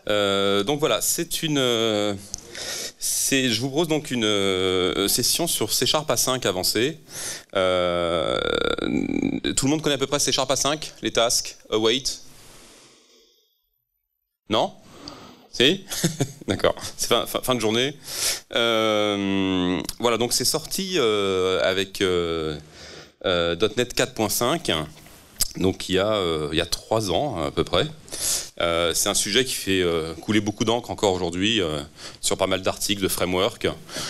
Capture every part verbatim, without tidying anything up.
Euh, donc voilà, c'est une... Euh, c'est, je vous propose donc une euh, session sur C Sharp A cinq avancé. Euh, tout le monde connaît à peu près C Sharp A cinq, les tasks, await? Non? Si? D'accord, c'est fin, fin, fin de journée. Euh, voilà, donc c'est sorti euh, avec euh, euh, .NET quatre point cinq, donc il y a, euh, il y a trois ans à peu près. Euh, c'est un sujet qui fait euh, couler beaucoup d'encre encore aujourd'hui euh, sur pas mal d'articles, de frameworks.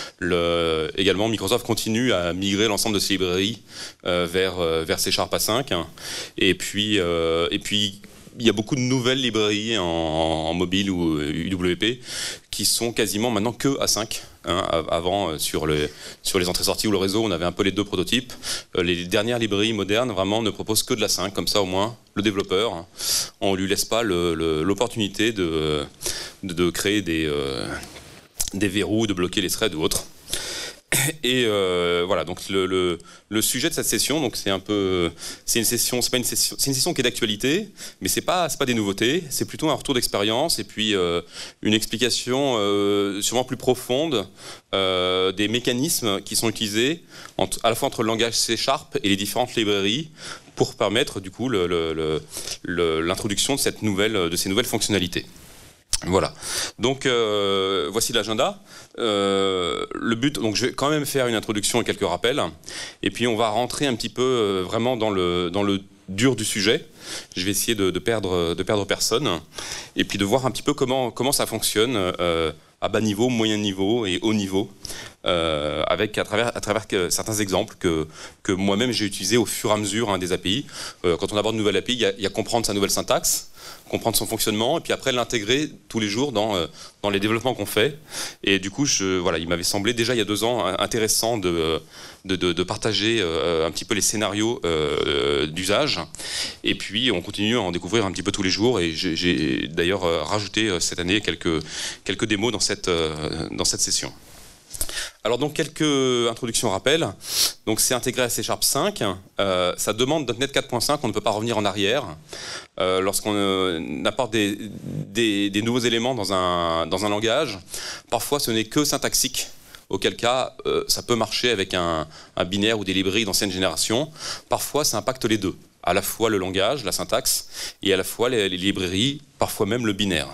Le, également, Microsoft continue à migrer l'ensemble de ses librairies euh, vers, euh, vers C Sharp A cinq. Et puis, euh, et puis il y a beaucoup de nouvelles librairies en, en mobile ou U W P qui sont quasiment maintenant que A cinq. Hein, avant, sur, le, sur les entrées-sorties ou le réseau, on avait un peu les deux prototypes. Les dernières librairies modernes, vraiment, ne proposent que de l'A cinq. Comme ça, au moins, le développeur, on ne lui laisse pas l'opportunité de, de, de créer des, euh, des verrous, de bloquer les threads ou autres. Et euh, voilà, donc le, le, le sujet de cette session, donc c'est un peu, c'est une session, c'est pas une session, c'est une session qui est d'actualité, mais c'est pas, c'est pas des nouveautés, c'est plutôt un retour d'expérience et puis euh, une explication euh, sûrement plus profonde euh, des mécanismes qui sont utilisés entre, à la fois entre le langage C Sharp et les différentes librairies pour permettre du coup le, le, le, le, l'introduction de cette nouvelle, de ces nouvelles fonctionnalités. Voilà, donc euh, voici l'agenda. Euh, le but, donc je vais quand même faire une introduction et quelques rappels, et puis on va rentrer un petit peu euh, vraiment dans le, dans le dur du sujet. Je vais essayer de, de, perdre, de perdre personne, et puis de voir un petit peu comment, comment ça fonctionne euh, à bas niveau, moyen niveau et haut niveau, euh, avec à travers, à travers que, certains exemples que, que moi-même j'ai utilisés au fur et à mesure hein, des A P I. Euh, quand on aborde une nouvelle A P I, il y a, il y a comprendre sa nouvelle syntaxe, comprendre son fonctionnement, et puis après l'intégrer tous les jours dans, euh, dans les développements qu'on fait. Et du coup, je, voilà, il m'avait semblé déjà il y a deux ans intéressant de, de, de, de partager euh, un petit peu les scénarios euh, d'usage. Et puis on continue à en découvrir un petit peu tous les jours. Et j'ai, j'ai d'ailleurs euh, rajouté euh, cette année quelques, quelques démos dans cette, euh, dans cette session. Alors donc quelques introductions rappels. Donc c'est intégré à C Sharp cinq. Euh, ça demande .NET quatre point cinq, on ne peut pas revenir en arrière. Euh, Lorsqu'on euh, apporte des, des, des nouveaux éléments dans un, dans un langage, parfois ce n'est que syntaxique. Auquel cas, euh, ça peut marcher avec un, un binaire ou des librairies d'ancienne génération. Parfois, ça impacte les deux. À la fois le langage, la syntaxe, et à la fois les, les librairies, parfois même le binaire.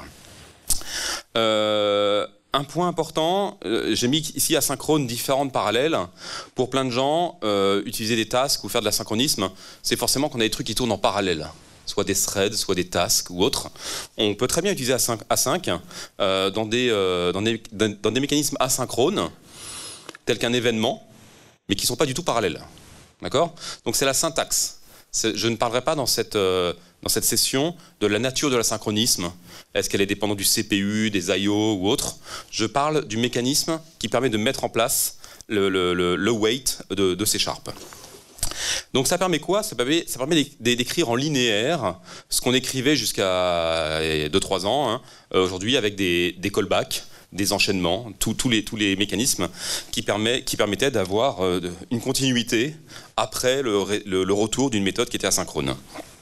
Euh, Un point important, euh, j'ai mis ici asynchrone différentes parallèles. Pour plein de gens, euh, utiliser des tasks ou faire de l'asynchronisme, c'est forcément qu'on a des trucs qui tournent en parallèle. Soit des threads, soit des tasks ou autres. On peut très bien utiliser A cinq euh, dans, des, euh, dans, des, dans des mécanismes asynchrones, tels qu'un événement, mais qui ne sont pas du tout parallèles. D'accord ? Donc c'est la syntaxe. Je ne parlerai pas dans cette, euh, dans cette session de la nature de l'asynchronisme. Est-ce qu'elle est dépendante du C P U, des I O ou autre? Je parle du mécanisme qui permet de mettre en place le, le, le, le wait de, de C Sharp. Donc ça permet quoi? Ça permet, ça permet d'écrire en linéaire ce qu'on écrivait jusqu'à deux trois ans, hein, aujourd'hui avec des, des callbacks, des enchaînements, tous tous les, tous les mécanismes qui, permet, qui permettaient d'avoir euh, une continuité après le, le, le retour d'une méthode qui était asynchrone.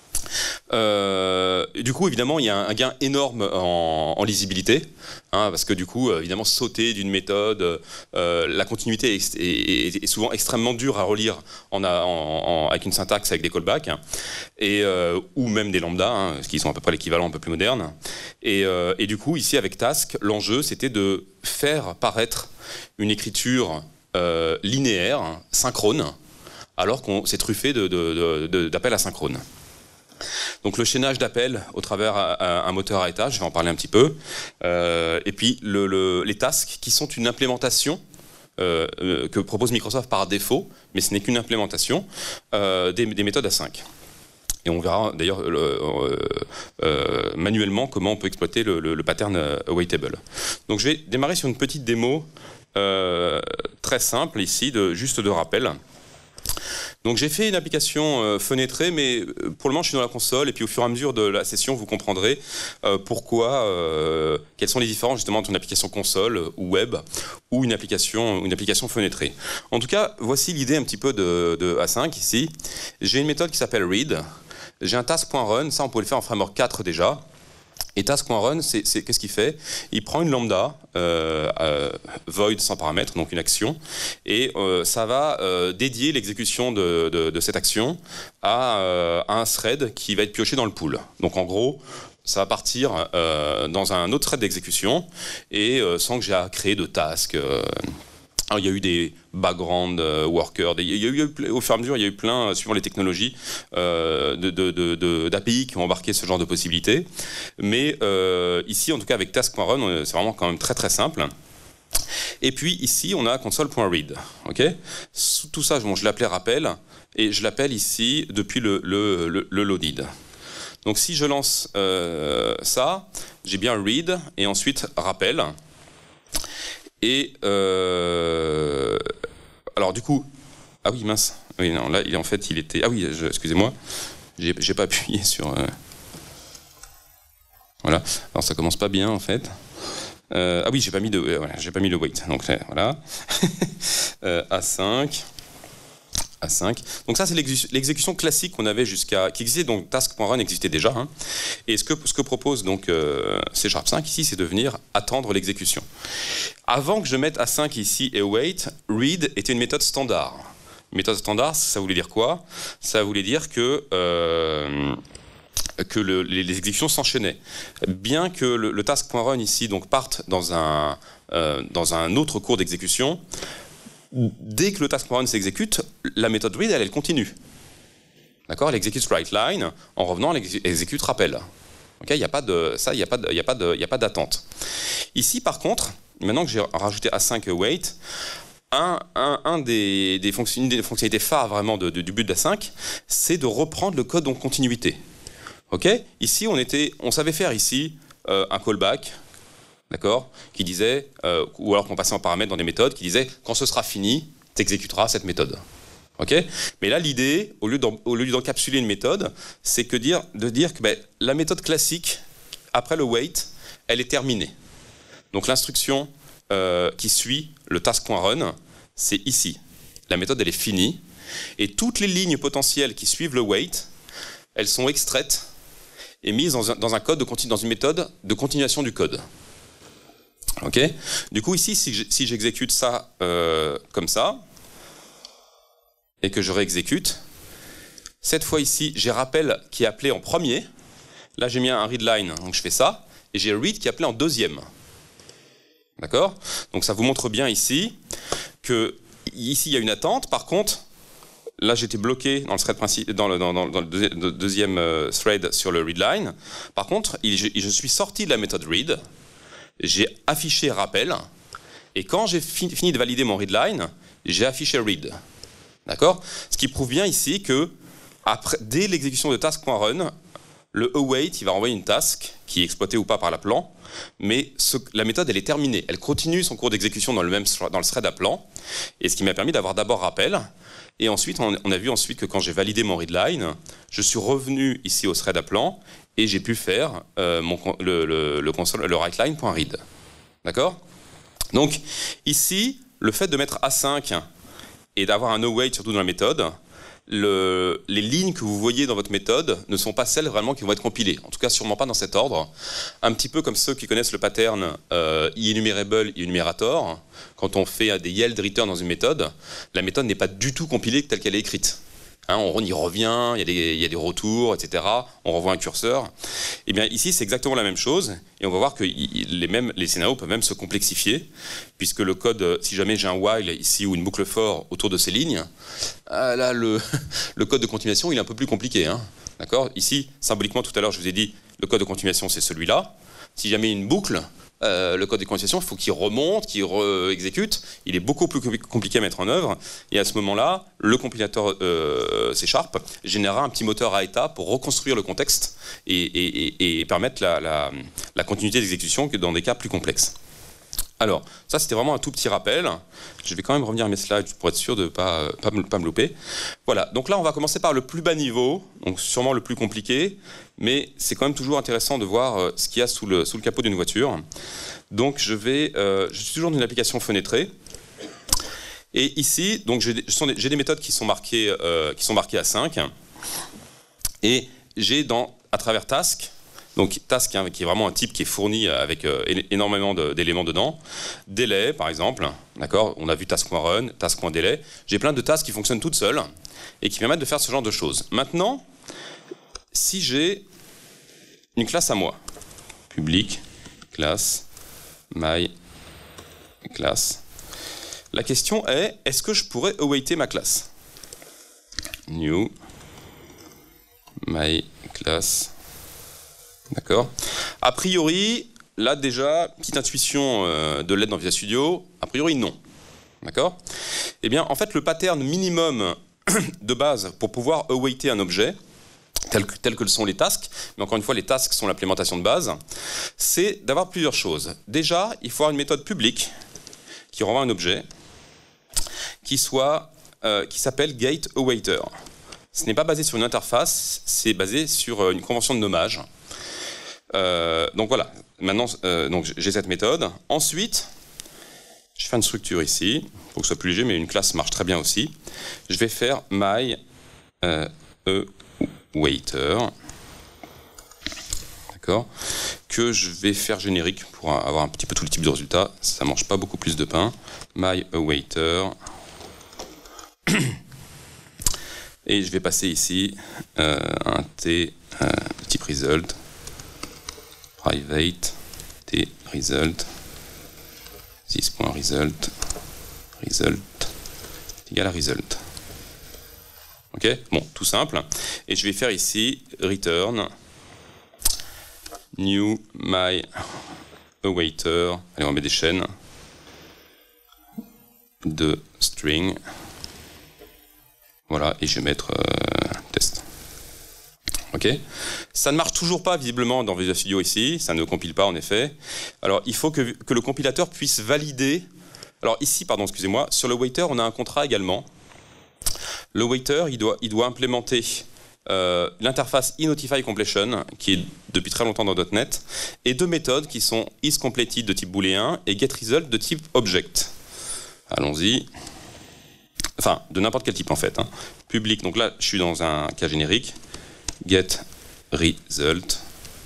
Euh, du coup, évidemment, il y a un gain énorme en, en lisibilité, hein, parce que du coup, évidemment, sauter d'une méthode, euh, la continuité est, est, est souvent extrêmement dure à relire en, en, en, avec une syntaxe, avec des callbacks, et, euh, ou même des lambdas, hein, qui sont à peu près l'équivalent un peu plus moderne. Et, euh, et du coup, ici, avec Task, l'enjeu, c'était de faire paraître une écriture euh, linéaire, synchrone, alors qu'on s'est truffé de, de, de, de, d'appels asynchrones. Donc le chaînage d'appels au travers un moteur à étage, je vais en parler un petit peu, euh, et puis le, le, les tasks qui sont une implémentation euh, euh, que propose Microsoft par défaut, mais ce n'est qu'une implémentation euh, des, des méthodes A cinq. Et on verra d'ailleurs euh, euh, manuellement comment on peut exploiter le, le, le pattern awaitable. Donc je vais démarrer sur une petite démo euh, très simple ici, de, juste de rappel. Donc j'ai fait une application euh, fenêtrée, mais pour le moment je suis dans la console, et puis au fur et à mesure de la session vous comprendrez euh, pourquoi, euh, quelles sont les différences justement entre une application console ou web ou une application, une application fenêtrée. En tout cas, voici l'idée un petit peu de, de A cinq ici. J'ai une méthode qui s'appelle read, j'ai un task.run, ça on peut le faire en framework quatre déjà. Et task.run, c'est, c'est, qu'est-ce qu'il fait? Il prend une lambda, euh, euh, void sans paramètre, donc une action, et euh, ça va euh, dédier l'exécution de, de, de cette action à, euh, à un thread qui va être pioché dans le pool. Donc en gros, ça va partir euh, dans un autre thread d'exécution, et euh, sans que j'ai à créer de task. Euh, Alors, il y a eu des background workers, des, il y a eu, au fur et à mesure, il y a eu plein, suivant les technologies, euh, de, de, de, de, d'A P I qui ont embarqué ce genre de possibilités. Mais euh, ici, en tout cas, avec task.run, c'est vraiment quand même très très simple. Et puis ici, on a console.read. Okay, tout ça, bon, je l'appelais rappel, et je l'appelle ici depuis le, le, le, le loaded. Donc si je lance euh, ça, j'ai bien read, et ensuite rappel. Et euh, alors du coup, ah oui mince, oui non là il en fait il était, ah oui je, excusez-moi, j'ai, j'ai pas appuyé sur, euh, voilà, alors ça commence pas bien en fait, euh, ah oui j'ai pas mis de, euh, voilà, j'ai pas mis le wait, donc voilà, euh, A cinq. A cinq. Donc ça c'est l'exécution classique qu'on avait jusqu'à, qui existait, donc task.run existait déjà, hein. Et ce que, ce que propose donc euh, C Sharp cinq ici, c'est de venir attendre l'exécution. Avant que je mette A cinq ici et wait, read était une méthode standard. Une méthode standard, ça voulait dire quoi? Ça voulait dire que euh, que le, les, les exécutions s'enchaînaient. Bien que le, le task.run ici donc parte dans un euh, dans un autre cours d'exécution. Dès que le task.run s'exécute, la méthode read, elle, elle continue. D'accord? Elle exécute writeLine, en revenant, elle exécute rappel. Okay? Il n'y a pas de, ça, il n'y a pas de, il n'y a pas de, il n'y a pas d'attente. Ici, par contre, maintenant que j'ai rajouté A cinq et wait, un, un, un des, des, fonction, une des fonctionnalités phares vraiment de, de, du but d'A cinq, c'est de reprendre le code en continuité. Okay? Ici, on était, on savait faire ici euh, un callback. D'accord, qui disait, euh, ou alors qu'on passait en paramètre dans des méthodes, qui disait quand ce sera fini, tu exécuteras cette méthode. Okay, mais là, l'idée, au lieu d'encapsuler une méthode, c'est que dire, de dire que ben, la méthode classique, après le wait, elle est terminée. Donc l'instruction euh, qui suit le task.run, c'est ici. La méthode, elle est finie. Et toutes les lignes potentielles qui suivent le wait, elles sont extraites et mises dans un, dans un code de continu, dans une méthode de continuation du code. Ok. Du coup, ici, si j'exécute ça euh, comme ça, et que je réexécute, cette fois ici, j'ai rappel qui est appelé en premier. Là, j'ai mis un readLine, donc je fais ça, et j'ai read qui est appelé en deuxième. D'accord? Donc ça vous montre bien ici que ici il y a une attente. Par contre, là j'étais bloqué dans le thread principal, dans le, dans, dans, dans le deuxième euh, thread sur le readLine. Par contre, il, je, je suis sorti de la méthode read. J'ai affiché rappel, et quand j'ai fi fini de valider mon readLine, j'ai affiché read. D'accord? Ce qui prouve bien ici que après, dès l'exécution de task.run, le await, il va renvoyer une task qui est exploitée ou pas par l'appelant, mais ce, la méthode elle est terminée. Elle continue son cours d'exécution dans le même dans le thread appelant, et ce qui m'a permis d'avoir d'abord rappel. Et ensuite, on, on a vu ensuite que quand j'ai validé mon readLine, je suis revenu ici au thread appelant et j'ai pu faire euh, mon, le, le, le console, le writeLine.read. D'accord? Donc ici, le fait de mettre A cinq et d'avoir un await surtout dans la méthode, le, les lignes que vous voyez dans votre méthode ne sont pas celles vraiment qui vont être compilées. En tout cas, sûrement pas dans cet ordre. Un petit peu comme ceux qui connaissent le pattern euh, enumerable et enumerator. Quand on fait des yield return dans une méthode, la méthode n'est pas du tout compilée telle qu'elle est écrite. Hein, on y revient, il y, a des, il y a des retours, et cetera. On renvoie un curseur. Et bien ici, c'est exactement la même chose. Et on va voir que les, mêmes, les scénarios peuvent même se complexifier, puisque le code, si jamais j'ai un while ici ou une boucle for autour de ces lignes, ah là, le, le code de continuation, il est un peu plus compliqué. Hein, d'accord? Ici, symboliquement, tout à l'heure, je vous ai dit, le code de continuation, c'est celui-là. Si jamais une boucle, euh, le code de continuation, il faut qu'il remonte, qu'il re-exécute. Il est beaucoup plus compliqué à mettre en œuvre. Et à ce moment-là, le compilateur euh, C Sharp générera un petit moteur à état pour reconstruire le contexte et, et, et, et permettre la, la, la continuité d'exécution que dans des cas plus complexes. Alors, ça c'était vraiment un tout petit rappel. Je vais quand même revenir à mes slides pour être sûr de ne pas, pas, pas me louper. Voilà, donc là on va commencer par le plus bas niveau, donc sûrement le plus compliqué, mais c'est quand même toujours intéressant de voir ce qu'il y a sous le, sous le capot d'une voiture. Donc je vais, euh, je suis toujours dans une application fenêtrée. Et ici, donc j'ai des, des méthodes qui sont marquées, euh, qui sont marquées à cinq. Et j'ai dans, à travers task, Donc task hein, qui est vraiment un type qui est fourni avec euh, énormément d'éléments dedans. Délai par exemple, d'accord. On a vu task.run, task.delay. J'ai plein de tasks qui fonctionnent toutes seules et qui permettent de faire ce genre de choses. Maintenant, si j'ai une classe à moi, public, classe, my, classe. La question est, est-ce que je pourrais awaiter ma classe? New, my class. D'accord. A priori, là déjà, petite intuition euh, de l'aide dans Visual Studio, a priori non. D'accord. Eh bien, en fait, le pattern minimum de base pour pouvoir awaiter un objet, tel que, tel que le sont les tasks, mais encore une fois, les tasks sont l'implémentation de base, c'est d'avoir plusieurs choses. Déjà, il faut avoir une méthode publique qui renvoie un objet qui soit euh, qui s'appelle getAwaiter. Ce n'est pas basé sur une interface, c'est basé sur euh, une convention de nommage. Euh, donc voilà, maintenant euh, donc j'ai cette méthode. Ensuite, je fais une structure ici, pour que ce soit plus léger, mais une classe marche très bien aussi. Je vais faire my euh, awaiter, d'accord, que je vais faire générique pour avoir un petit peu tous les types de résultats. Ça ne mange pas beaucoup plus de pain. My awaiter. Et je vais passer ici euh, un t euh, type result, private t result, this.result, result égale à result. Ok, bon, tout simple. Et je vais faire ici return new my awaiter. Allez, on met des chaînes de string. Voilà, et je vais mettre euh, test. Ok. Ça ne marche toujours pas visiblement dans Visual Studio ici, ça ne compile pas en effet. Alors il faut que, que le compilateur puisse valider. Alors ici, pardon, excusez-moi, sur le waiter, on a un contrat également. Le waiter, il doit, il doit implémenter euh, l'interface eNotifyCompletion, qui est depuis très longtemps dans .NET, et deux méthodes qui sont isCompleted de type booléen et getResult de type object. Allons-y. Enfin, de n'importe quel type en fait. Hein. Public, donc là je suis dans un cas générique. GetResult.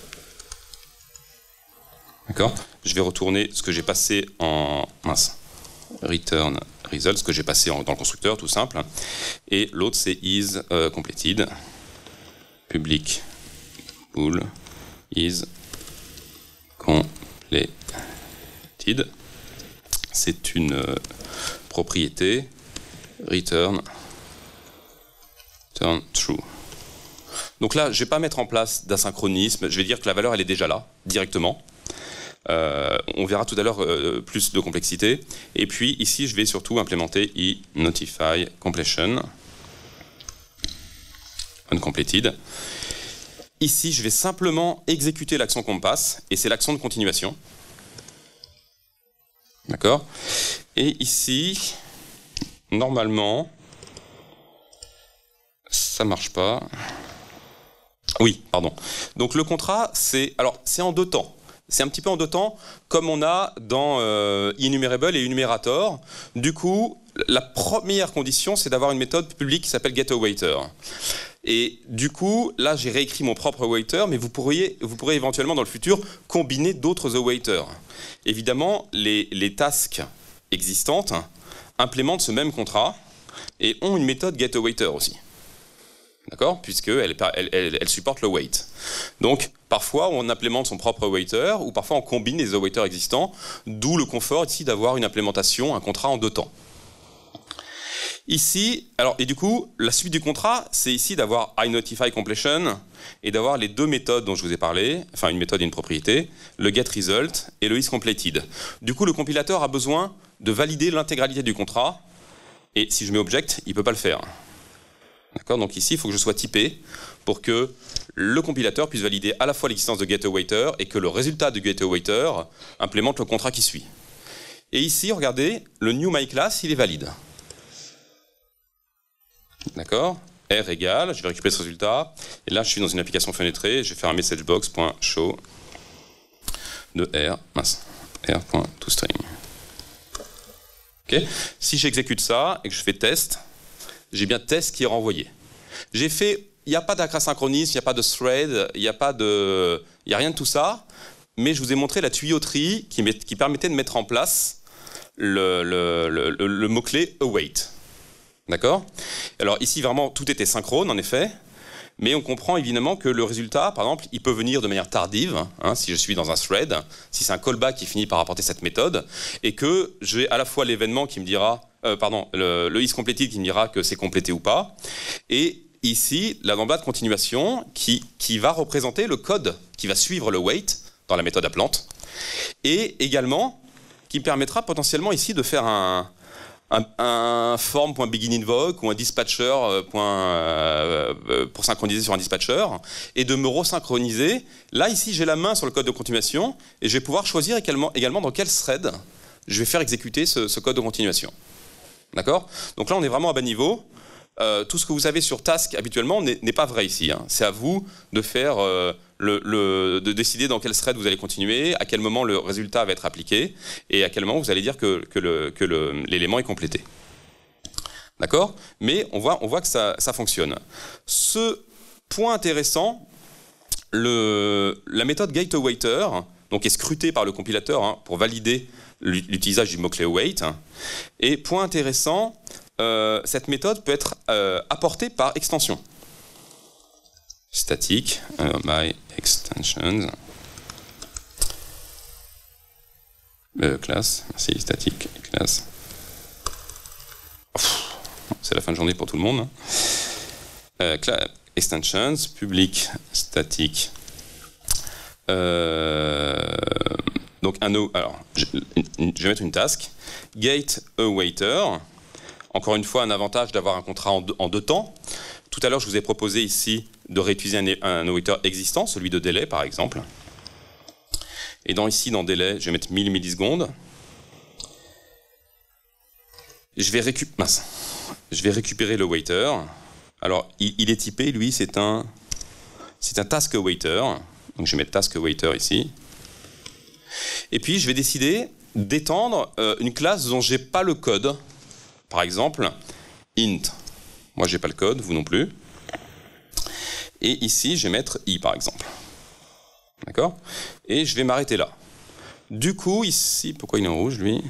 D'accord. Je vais retourner ce que j'ai passé en mince. Return result, ce que j'ai passé en, dans le constructeur, tout simple. Et l'autre c'est is euh, completed. Public bool is completed. C'est une euh, propriété. Return, return true. Donc là, je ne vais pas mettre en place d'asynchronisme, je vais dire que la valeur elle est déjà là, directement. Euh, on verra tout à l'heure euh, plus de complexité. Et puis ici, je vais surtout implémenter eNotifyCompletion, uncompleted. Ici, je vais simplement exécuter l'action qu'on me passe, et c'est l'action de continuation. D'accord. Et ici... Normalement, ça marche pas. Oui, pardon. Donc le contrat, c'est alors c'est en deux temps. C'est un petit peu en deux temps, comme on a dans euh, enumerable et enumerator. Du coup, la première condition, c'est d'avoir une méthode publique qui s'appelle getAwaiter. Et du coup, là, j'ai réécrit mon propre awaiter, mais vous pourriez, vous pourrez éventuellement dans le futur combiner d'autres awaiters. Évidemment, les, les tasks existantes implémentent ce même contrat et ont une méthode getAwaiter aussi. D'accord ? Puisqu'elle elle, elle, elle supporte le wait. Donc, parfois, on implémente son propre awaiter ou parfois on combine les awaiters existants, d'où le confort ici d'avoir une implémentation, un contrat en deux temps. Ici, alors, et du coup, la suite du contrat, c'est ici d'avoir iNotifyCompletion et d'avoir les deux méthodes dont je vous ai parlé, enfin une méthode et une propriété, le getResult et le isCompleted. Du coup, le compilateur a besoin de valider l'intégralité du contrat, et si je mets object, il ne peut pas le faire. D'accord ? Donc ici, il faut que je sois typé pour que le compilateur puisse valider à la fois l'existence de getAwaiter et que le résultat de getAwaiter implémente le contrat qui suit. Et ici, regardez, le newMyClass, il est valide. D'accord ? R égale, je vais récupérer ce résultat, et là je suis dans une application fenêtrée, je vais faire un messagebox.show de R, mince, R.toString. Okay. Si j'exécute ça et que je fais test, j'ai bien test qui est renvoyé. J'ai fait il n'y a pas d'acrasynchronisme, il n'y a pas de thread, il n'y a pas de, il n'y a rien de tout ça, mais je vous ai montré la tuyauterie qui, met, qui permettait de mettre en place le, le, le, le, le mot-clé await. D'accord? Alors ici, vraiment, tout était synchrone, en effet, mais on comprend évidemment que le résultat, par exemple, il peut venir de manière tardive, hein, si je suis dans un thread, si c'est un callback qui finit par apporter cette méthode, et que j'ai à la fois l'événement qui me dira, euh, pardon, le, le isCompleted qui me dira que c'est complété ou pas, et ici, la lambda de continuation qui, qui va représenter le code qui va suivre le wait dans la méthode appelante, et également qui me permettra potentiellement ici de faire un, un, un form.beginInvoke ou un dispatcher euh, pour synchroniser sur un dispatcher, et de me resynchroniser. Là, ici, j'ai la main sur le code de continuation, et je vais pouvoir choisir également, également dans quel thread je vais faire exécuter ce, ce code de continuation. D'accord? Donc là, on est vraiment à bas niveau. Euh, tout ce que vous avez sur task habituellement n'est pas vrai ici. Hein. C'est à vous de faire, euh, le, le, de décider dans quel thread vous allez continuer, à quel moment le résultat va être appliqué, et à quel moment vous allez dire que, que l'élément est complété. D'accord? Mais on voit, on voit que ça, ça fonctionne. Ce point intéressant, le, la méthode getAwaiter, donc est scrutée par le compilateur hein, pour valider l'utilisation du mot-clé await. Et point intéressant, euh, cette méthode peut être euh, apportée par extension. Static, euh, by extensions. Euh, classe, merci, static, classe. C'est la fin de journée pour tout le monde. Euh, extensions, public, static. Euh, donc un o, alors je, je vais mettre une task getAwaiter. Encore une fois, un avantage d'avoir un contrat en deux, en deux temps. Tout à l'heure, je vous ai proposé ici de réutiliser un, un awaiter existant, celui de délai par exemple. Et dans ici, dans délai, je vais mettre mille millisecondes. Je vais, récup mince. je vais récupérer le waiter. Alors, il, il est typé, lui, c'est un, c'est un task awaiter. Donc, je vais mettre task awaiter ici. Et puis, je vais décider d'étendre euh, une classe dont je n'ai pas le code. Par exemple, int. Moi, je n'ai pas le code, vous non plus. Et ici, je vais mettre i, par exemple. D'accord? Et je vais m'arrêter là. Du coup, ici, pourquoi il est en rouge, lui?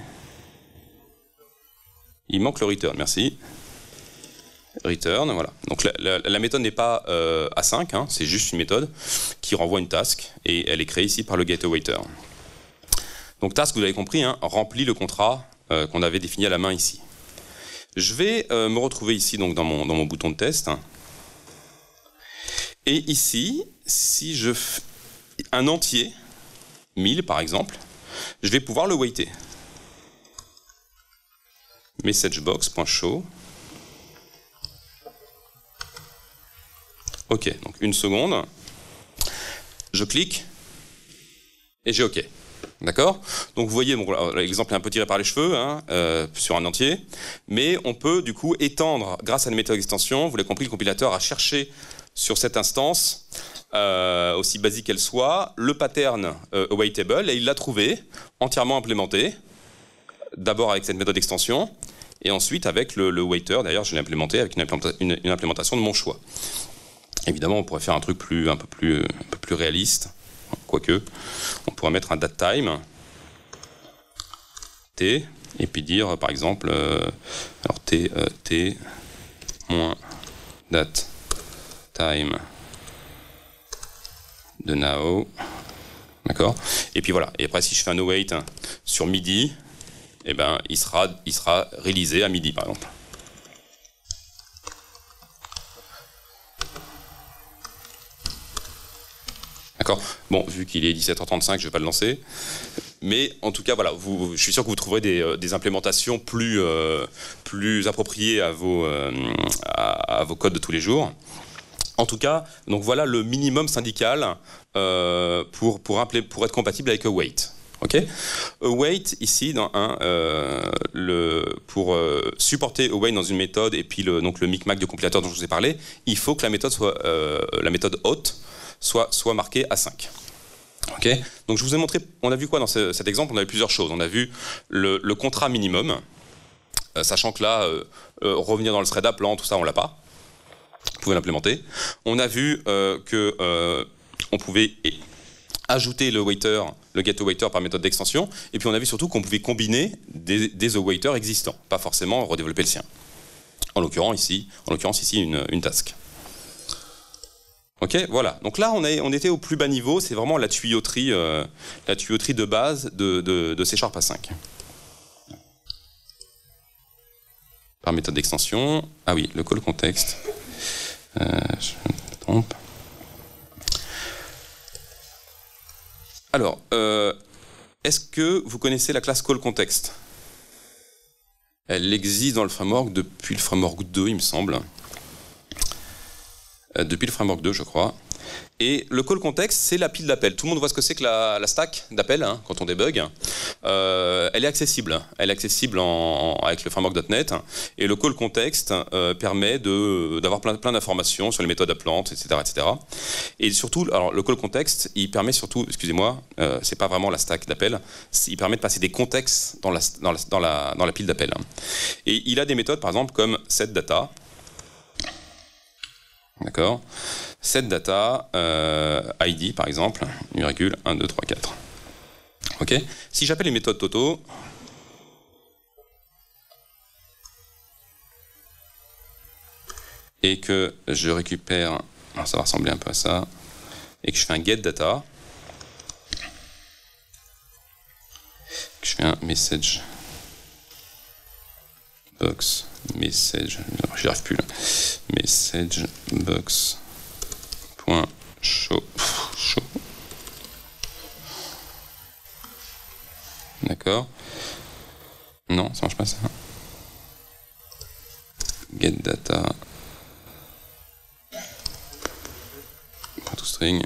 Il manque le return, merci. Return, voilà. Donc la, la, la méthode n'est pas euh, async, hein, c'est juste une méthode qui renvoie une task, et elle est créée ici par le getAwaiter. Donc task, vous avez compris, hein, remplit le contrat euh, qu'on avait défini à la main ici. Je vais euh, me retrouver ici donc, dans, mon, dans mon bouton de test. Et ici, si je fais un entier, mille par exemple, je vais pouvoir le waiter. Messagebox.show. OK, donc une seconde. Je clique et j'ai OK. D'accord? Donc vous voyez, bon, l'exemple est un peu tiré par les cheveux hein, euh, sur un entier, mais on peut du coup étendre, grâce à une méthode d'extension, vous l'avez compris, le compilateur a cherché sur cette instance, euh, aussi basique qu'elle soit, le pattern euh, awaitable, et il l'a trouvé, entièrement implémenté, d'abord avec cette méthode d'extension, et ensuite avec le, le waiter, d'ailleurs je l'ai implémenté avec une, implémenta une, une implémentation de mon choix. Évidemment, on pourrait faire un truc plus, un peu plus, un peu plus réaliste. Quoique, on pourrait mettre un datetime t et puis dire par exemple euh, alors t euh, t moins datetime de now, d'accord, et puis voilà, et après si je fais un await hein, sur midi, et eh ben il sera il sera réalisé à midi par exemple. D'accord. Bon, vu qu'il est dix-sept heures trente-cinq, je ne vais pas le lancer. Mais en tout cas, voilà, vous, je suis sûr que vous trouverez des, euh, des implémentations plus, euh, plus appropriées à vos, euh, à, à vos codes de tous les jours. En tout cas, donc voilà le minimum syndical euh, pour, pour, pour être compatible avec await. Okay. Await, ici, dans un, euh, le, pour euh, supporter await dans une méthode et puis le, donc le micmac du compilateur dont je vous ai parlé, il faut que la méthode soit euh, la méthode hôte soit, soit marquée à cinq. Okay. Donc je vous ai montré, on a vu quoi dans ce, cet exemple? On a vu plusieurs choses. On a vu le, le contrat minimum, euh, sachant que là, euh, euh, revenir dans le thread appelant, tout ça, on l'a pas. pouvait l'implémenter. On a vu euh, que euh, on pouvait ajouter le waiter, le getAwaiter par méthode d'extension, et puis on a vu surtout qu'on pouvait combiner des, des awaiters existants, pas forcément redévelopper le sien. En l'occurrence ici, en l'occurrence ici une, une task. Ok, voilà. Donc là, on, est, on était au plus bas niveau, c'est vraiment la tuyauterie, euh, la tuyauterie de base de, de, de C Sharp A cinq. Par méthode d'extension. Ah oui, le call context. Euh, je me trompe. Alors, euh, est-ce que vous connaissez la classe call context? Elle existe dans le framework depuis le framework deux, il me semble. Euh, depuis le framework deux, je crois. Et le call context, c'est la pile d'appel. Tout le monde voit ce que c'est que la, la stack d'appel, hein, quand on débug. Euh, elle est accessible. Elle est accessible en, en, avec le framework point net. Et le call context euh, permet d'avoir plein, plein d'informations sur les méthodes appelantes, et cetera, et cetera. Et surtout, alors le call context, il permet surtout, excusez-moi, euh, c'est pas vraiment la stack d'appel, il permet de passer des contextes dans la, dans la, dans la, dans la pile d'appel. Et il a des méthodes, par exemple, comme setData. D'accord. setData, euh, I D par exemple, virgule un, deux, trois, quatre. Ok. Si j'appelle les méthodes Toto, et que je récupère, alors ça va ressembler un peu à ça, et que je fais un getData, que je fais un message box, message, j'y arrive plus là, message box point show, show. D'accord. Non, ça marche pas ça. Get data. Point to string.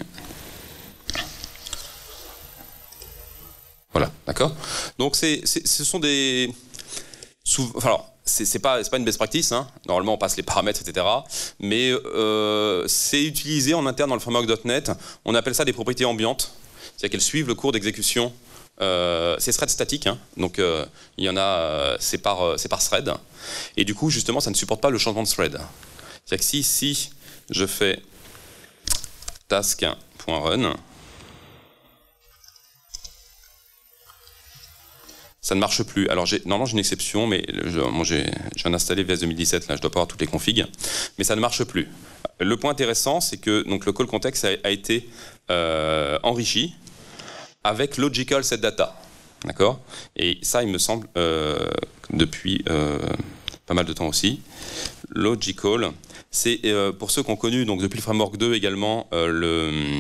Voilà, d'accord. Donc c'est, c'est, ce sont des. Alors, c'est pas, pas une best practice, hein. Normalement on passe les paramètres, et cetera. Mais euh, c'est utilisé en interne dans le framework point net. On appelle ça des propriétés ambiantes, c'est-à-dire qu'elles suivent le cours d'exécution. Euh, c'est thread statique, hein. Donc euh, il y en a, euh, c'est par, euh, par thread. Et du coup, justement, ça ne supporte pas le changement de thread. C'est-à-dire que si, si je fais task.run, ça ne marche plus. Alors, normalement, j'ai une exception, mais je, moi, j'ai viens d'installer V S deux mille dix-sept, là, je dois pas avoir toutes les configs, mais ça ne marche plus. Le point intéressant, c'est que donc, le call context a, a été euh, enrichi avec logical setData. D'accord? Et ça, il me semble, euh, depuis euh, pas mal de temps aussi. Logical, c'est euh, pour ceux qui ont connu, donc depuis le framework deux également, euh, le,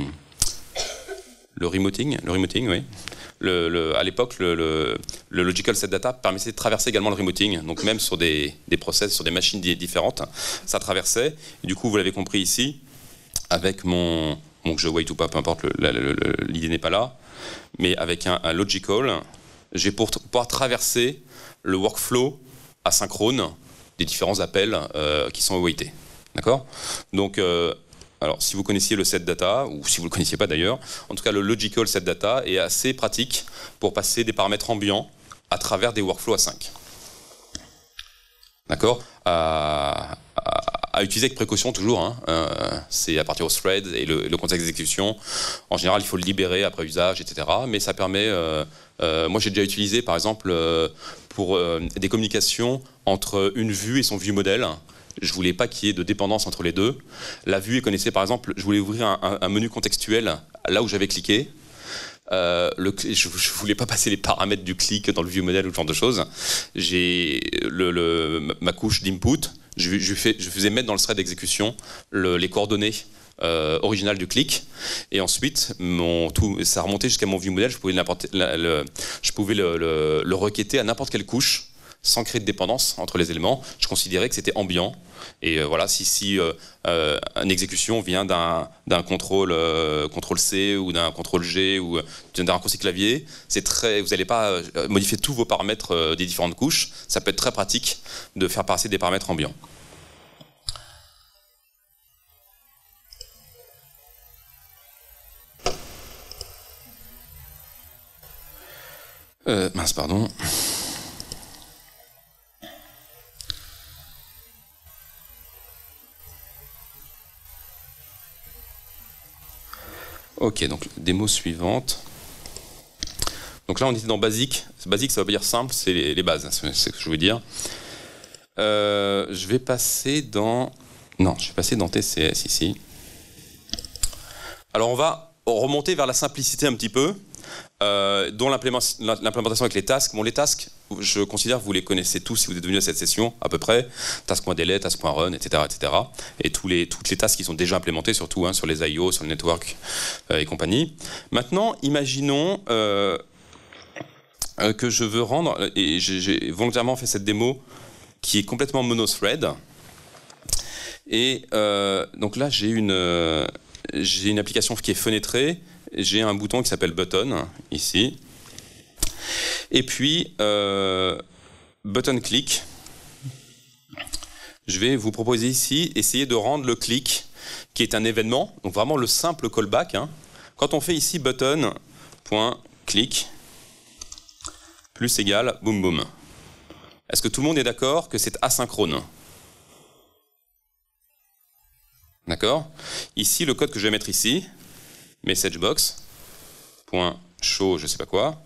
le remoting, le remoting, oui. Le, le, à l'époque, le, le, le logical setData permettait de traverser également le remoting, donc même sur des, des process, sur des machines différentes, ça traversait. Et du coup, vous l'avez compris ici, avec mon, mon que je wait ou pas, peu importe, l'idée n'est pas là, mais avec un, un logical, j'ai pour pouvoir traverser le workflow asynchrone des différents appels euh, qui sont awaités. D'accord? Donc, euh, alors, si vous connaissiez le setData, ou si vous ne le connaissiez pas d'ailleurs, en tout cas, le logical setData est assez pratique pour passer des paramètres ambiants à travers des workflows A cinq. D'accord? à, à, à utiliser avec précaution toujours. Hein. Euh, c'est à partir au thread et le, le contexte d'exécution. En général, il faut le libérer après usage, et cetera. Mais ça permet... Euh, euh, moi, j'ai déjà utilisé, par exemple, euh, pour euh, des communications entre une vue et son view model. Je voulais pas qu'il y ait de dépendance entre les deux. La vue, connaissait par exemple, je voulais ouvrir un, un, un menu contextuel là où j'avais cliqué. Euh, le, je ne voulais pas passer les paramètres du clic dans le view model ou ce genre de choses. J'ai le, le, ma couche d'input, je, je, fais, je faisais mettre dans le thread d'exécution le, les coordonnées euh, originales du clic, et ensuite mon, tout, ça remontait jusqu'à mon view model. Je pouvais, la, le, je pouvais le, le, le requêter à n'importe quelle couche sans créer de dépendance entre les éléments. Je considérais que c'était ambiant. Et euh, voilà, si, si euh, euh, une exécution vient d'un d'un contrôle, euh, contrôle C ou d'un contrôle G ou d'un raccourci clavier, c'est très, vous n'allez pas euh, modifier tous vos paramètres euh, des différentes couches. Ça peut être très pratique de faire passer des paramètres ambiants. Euh, mince, pardon. Ok, donc démo suivante. Donc là, on était dans basique. Basique, ça veut dire simple, c'est les, les bases, c'est ce que je veux dire. Euh, je vais passer dans... Non, je vais passer dans T C S ici. Alors, on va remonter vers la simplicité un petit peu, euh, dont l'implémentation avec les tasks. Bon, les tasks, je considère que vous les connaissez tous si vous êtes venus à cette session, à peu près. Task.delay, task.run, et cetera, et cetera. Et tous les, toutes les tasks qui sont déjà implémentées, surtout hein, sur les I O, sur le network euh, et compagnie. Maintenant, imaginons... Euh, Euh, que je veux rendre, et j'ai volontairement fait cette démo qui est complètement monothread. Et euh, donc là, j'ai une, euh, j'ai une application qui est fenêtrée, j'ai un bouton qui s'appelle Button, ici. Et puis, euh, Button Click. Je vais vous proposer ici, essayer de rendre le click, qui est un événement, donc vraiment le simple callback. Hein. Quand on fait ici button.click, plus égal, boum boum. Est-ce que tout le monde est d'accord que c'est asynchrone? D'accord? Ici, le code que je vais mettre ici, messagebox, point show, je sais pas quoi,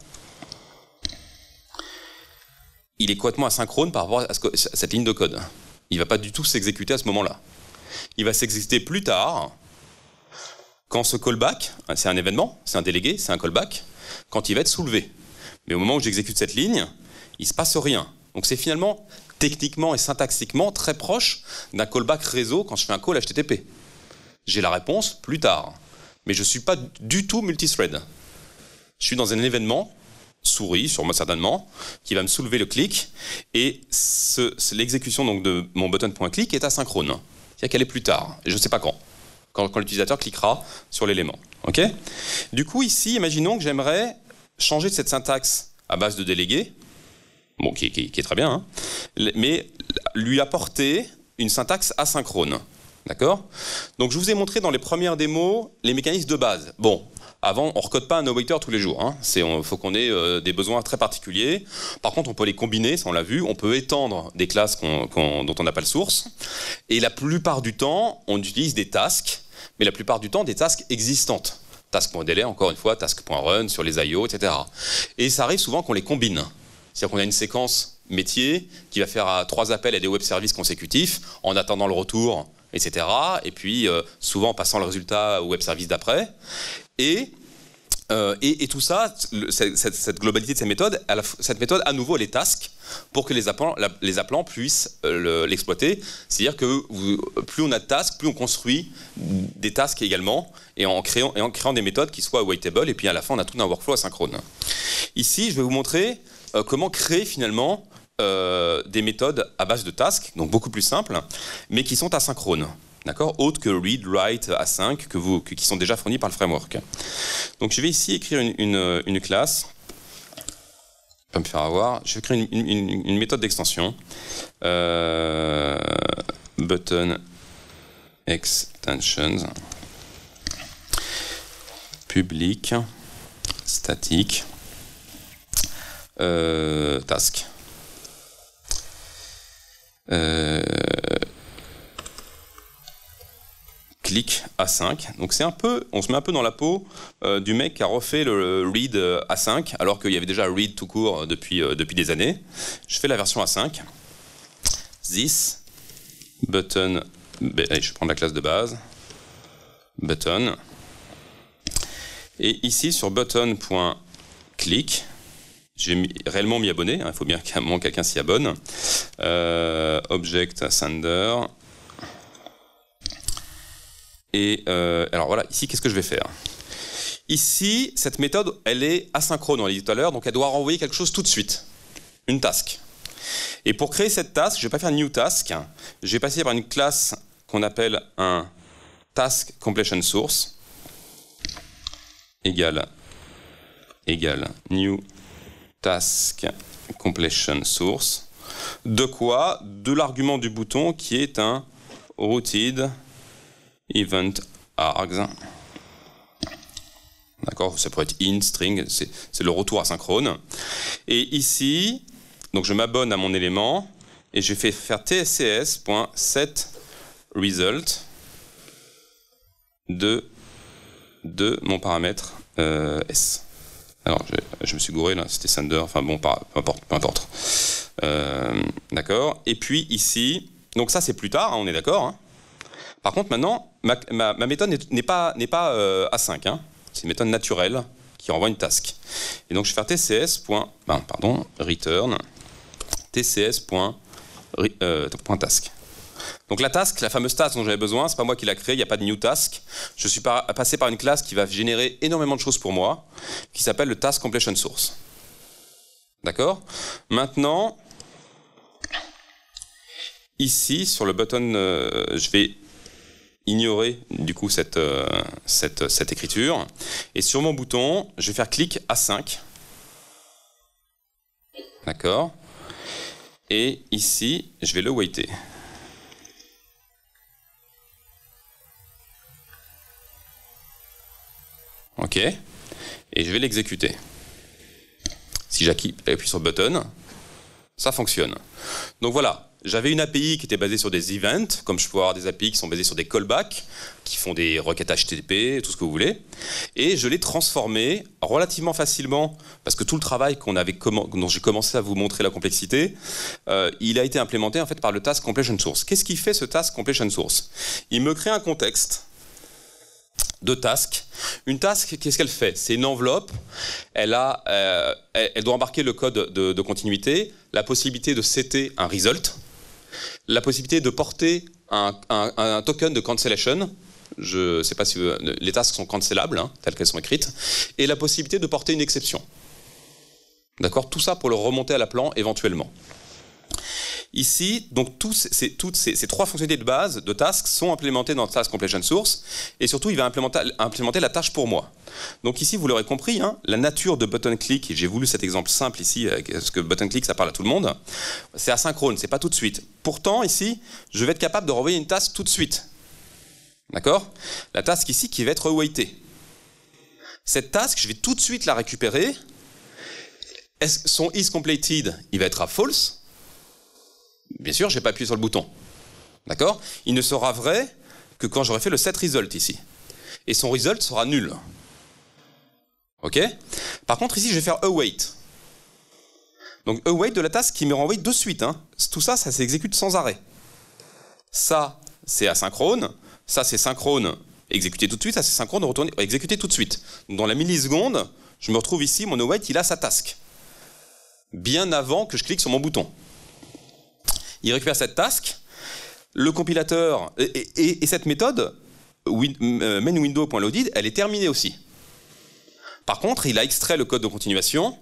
il est complètement asynchrone par rapport à, ce que, à cette ligne de code. Il ne va pas du tout s'exécuter à ce moment-là. Il va s'exécuter plus tard, quand ce callback, c'est un événement, c'est un délégué, c'est un callback, quand il va être soulevé. Mais au moment où j'exécute cette ligne, il ne se passe rien. Donc c'est finalement, techniquement et syntaxiquement, très proche d'un callback réseau quand je fais un call H T T P. J'ai la réponse plus tard. Mais je ne suis pas du tout multithread. Je suis dans un événement, souris, sûrement certainement, qui va me soulever le clic, et l'exécution donc de mon button.click est asynchrone. C'est-à-dire qu'elle est plus tard, et je ne sais pas quand. Quand, quand l'utilisateur cliquera sur l'élément. Okay ? Du coup, ici, imaginons que j'aimerais changer de cette syntaxe à base de délégué, bon, qui, qui, qui est très bien, hein, mais lui apporter une syntaxe asynchrone. D'accord? Donc je vous ai montré dans les premières démos les mécanismes de base. Bon, avant, on ne recode pas un awaiter tous les jours. Hein. Il faut qu'on ait euh, des besoins très particuliers. Par contre, on peut les combiner, ça on l'a vu. On peut étendre des classes qu'on, qu'on, dont on n'a pas le source. Et la plupart du temps, on utilise des tasks, mais la plupart du temps, des tasks existantes. Task.delay, encore une fois, task.run sur les I O, et cetera. Et ça arrive souvent qu'on les combine. C'est-à-dire qu'on a une séquence métier qui va faire à trois appels à des web services consécutifs en attendant le retour, et cetera. Et puis, euh, souvent en passant le résultat au web service d'après. Et, euh, et, et tout ça, le, cette, cette globalité de cette méthode, la, cette méthode, à nouveau, elle est task pour que les appelants, la, les appelants puissent euh, l'exploiter. C'est-à-dire que vous, plus on a de tasks, plus on construit des tasks également, et en, créant, et en créant des méthodes qui soient awaitable, et puis à la fin, on a tout un workflow asynchrone. Ici, je vais vous montrer euh, comment créer finalement euh, des méthodes à base de tasks, donc beaucoup plus simples, mais qui sont asynchrones. D'accord, autres que read, write, async, que vous, que, qui sont déjà fournis par le framework. Donc je vais ici écrire une, une, une classe, pas me faire avoir, je vais créer une, une, une méthode d'extension, euh, button extensions, public, statique, euh, task. Euh, click async. Donc c'est un peu, on se met un peu dans la peau euh, du mec qui a refait le read euh, async, alors qu'il y avait déjà read tout court depuis, euh, depuis des années. Je fais la version async. This button, allez, je prends la classe de base, button. Et ici sur button.click, j'ai réellement m'y abonner, il hein, faut bien qu'à un moment quelqu'un s'y abonne. Euh, object sender. Et euh, alors voilà, ici, qu'est-ce que je vais faire? Ici, cette méthode, elle est asynchrone, on l'a dit tout à l'heure, donc elle doit renvoyer quelque chose tout de suite, une task. Et pour créer cette task, je ne vais pas faire new task, je vais passer par une classe qu'on appelle un task completion source, égale, égale new task completion source. De quoi? De l'argument du bouton qui est un routed event args. D'accord, ça pourrait être int, string, c'est le retour asynchrone. Et ici, donc je m'abonne à mon élément et je vais faire tscs.setResult de de mon paramètre euh, S. Alors, je, je me suis gouré là, c'était sender, enfin bon, peu importe, peu importe. Euh, d'accord. Et puis ici, donc ça c'est plus tard, hein, on est d'accord. Hein. Par contre, maintenant, ma, ma, ma méthode n'est pas, n'est pas euh, A cinq, hein. C'est une méthode naturelle qui renvoie une task. Et donc je vais faire tcs. Point, ben, pardon, return tcs.task. Euh, donc la task, la fameuse task dont j'avais besoin, c'est pas moi qui l'a créée, il n'y a pas de new task. Je suis par, passé par une classe qui va générer énormément de choses pour moi, qui s'appelle le task completion source. D'accord? Maintenant, ici, sur le button, euh, je vais ignorer du coup cette, euh, cette, cette écriture. Et sur mon bouton, je vais faire clic A cinq. D'accord? Et ici, je vais le waiter. OK. Et je vais l'exécuter. Si j'appuie sur le button, ça fonctionne. Donc voilà. J'avais une A P I qui était basée sur des events, comme je peux avoir des A P I qui sont basées sur des callbacks, qui font des requêtes H T T P, tout ce que vous voulez. Et je l'ai transformé relativement facilement, parce que tout le travail qu'on avait dont j'ai commencé à vous montrer la complexité, euh, il a été implémenté en fait par le task completion source. Qu'est-ce qui fait ce task completion source? Il me crée un contexte de task. Une task, qu'est-ce qu'elle fait? C'est une enveloppe, elle, a, euh, elle, elle doit embarquer le code de, de continuité, la possibilité de setter un result, la possibilité de porter un, un, un token de cancellation, je ne sais pas si vous, les tasks sont cancellables, hein, telles qu'elles sont écrites, et la possibilité de porter une exception. D'accord? Tout ça pour le remonter à la plan éventuellement. Ici, donc tous ces, toutes ces, ces trois fonctionnalités de base de tasks sont implémentées dans le task completion source, et surtout il va implémenter, implémenter la tâche pour moi. Donc ici, vous l'aurez compris, hein, la nature de button click, et j'ai voulu cet exemple simple ici, parce que button click ça parle à tout le monde, c'est asynchrone, c'est pas tout de suite. Pourtant ici, je vais être capable de renvoyer une task tout de suite. D'accord? La task ici qui va être awaitée. Cette task, je vais tout de suite la récupérer. Son is completed, il va être à false. Bien sûr, je n'ai pas appuyé sur le bouton. D'accord? Il ne sera vrai que quand j'aurai fait le set result ici. Et son result sera nul. OK? Par contre, ici, je vais faire await. Donc, await de la task qui me renvoie de suite. Hein. Tout ça, ça s'exécute sans arrêt. Ça, c'est asynchrone. Ça, c'est synchrone, exécuté tout de suite. Ça, c'est synchrone, retourner, exécuté tout de suite. Donc, dans la milliseconde, je me retrouve ici, mon await, il a sa task. Bien avant que je clique sur mon bouton. Il récupère cette task, le compilateur, et, et, et cette méthode, win, euh, mainWindow.loaded, elle est terminée aussi. Par contre, il a extrait le code de continuation,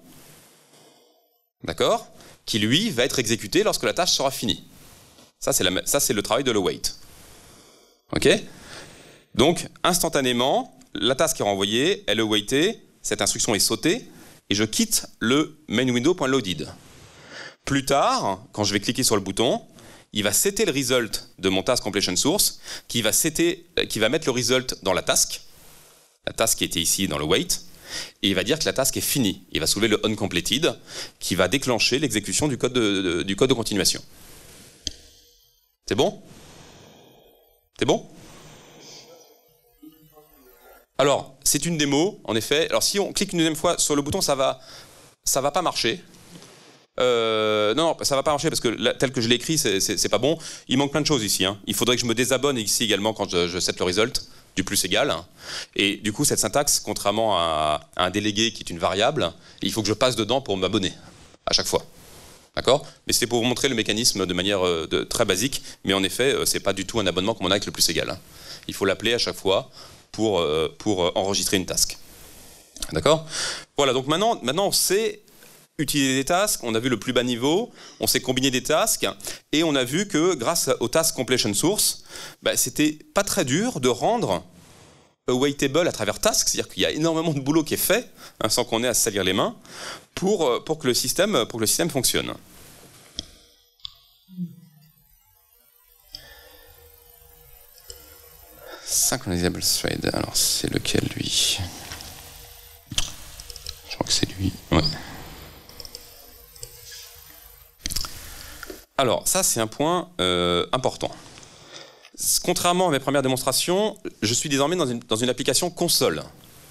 d'accord, qui lui va être exécuté lorsque la tâche sera finie. Ça, c'est le travail de l'await. OK? Donc, instantanément, la task est renvoyée, elle est awaitée, cette instruction est sautée, et je quitte le mainWindow.loaded. Plus tard, quand je vais cliquer sur le bouton, il va setter le result de mon task completion source, qui va, setter, qui va mettre le result dans la task, la task qui était ici dans le wait, et il va dire que la task est finie. Il va soulever le uncompleted, qui va déclencher l'exécution du code de, de, du code de continuation. C'est bon? C'est bon? Alors, c'est une démo, en effet. Alors, si on clique une deuxième fois sur le bouton, ça va, ça va pas marcher. Euh, non, non, ça va pas marcher parce que là, tel que je l'ai écrit, c'est pas bon. Il manque plein de choses ici. Hein. Il faudrait que je me désabonne ici également quand je, je set le result du plus égal. Et du coup, cette syntaxe, contrairement à, à un délégué qui est une variable, il faut que je passe dedans pour m'abonner à chaque fois. D'accord? Mais c'était pour vous montrer le mécanisme de manière euh, de, très basique. Mais en effet, euh, c'est pas du tout un abonnement comme on a avec le plus égal. Hein. Il faut l'appeler à chaque fois pour, euh, pour enregistrer une task. D'accord? Voilà, donc maintenant, maintenant on sait utiliser des tasks, on a vu le plus bas niveau, on sait combiner des tasks, et on a vu que grâce au task completion source, bah, c'était pas très dur de rendre awaitable à travers task, c'est-à-dire qu'il y a énormément de boulot qui est fait, hein, sans qu'on ait à se salir les mains, pour, pour, que le système, pour que le système fonctionne. Synchronizable thread, alors c'est lequel lui? Je crois que c'est lui, ouais. Alors, ça, c'est un point euh, important. Contrairement à mes premières démonstrations, je suis désormais dans une, dans une application console.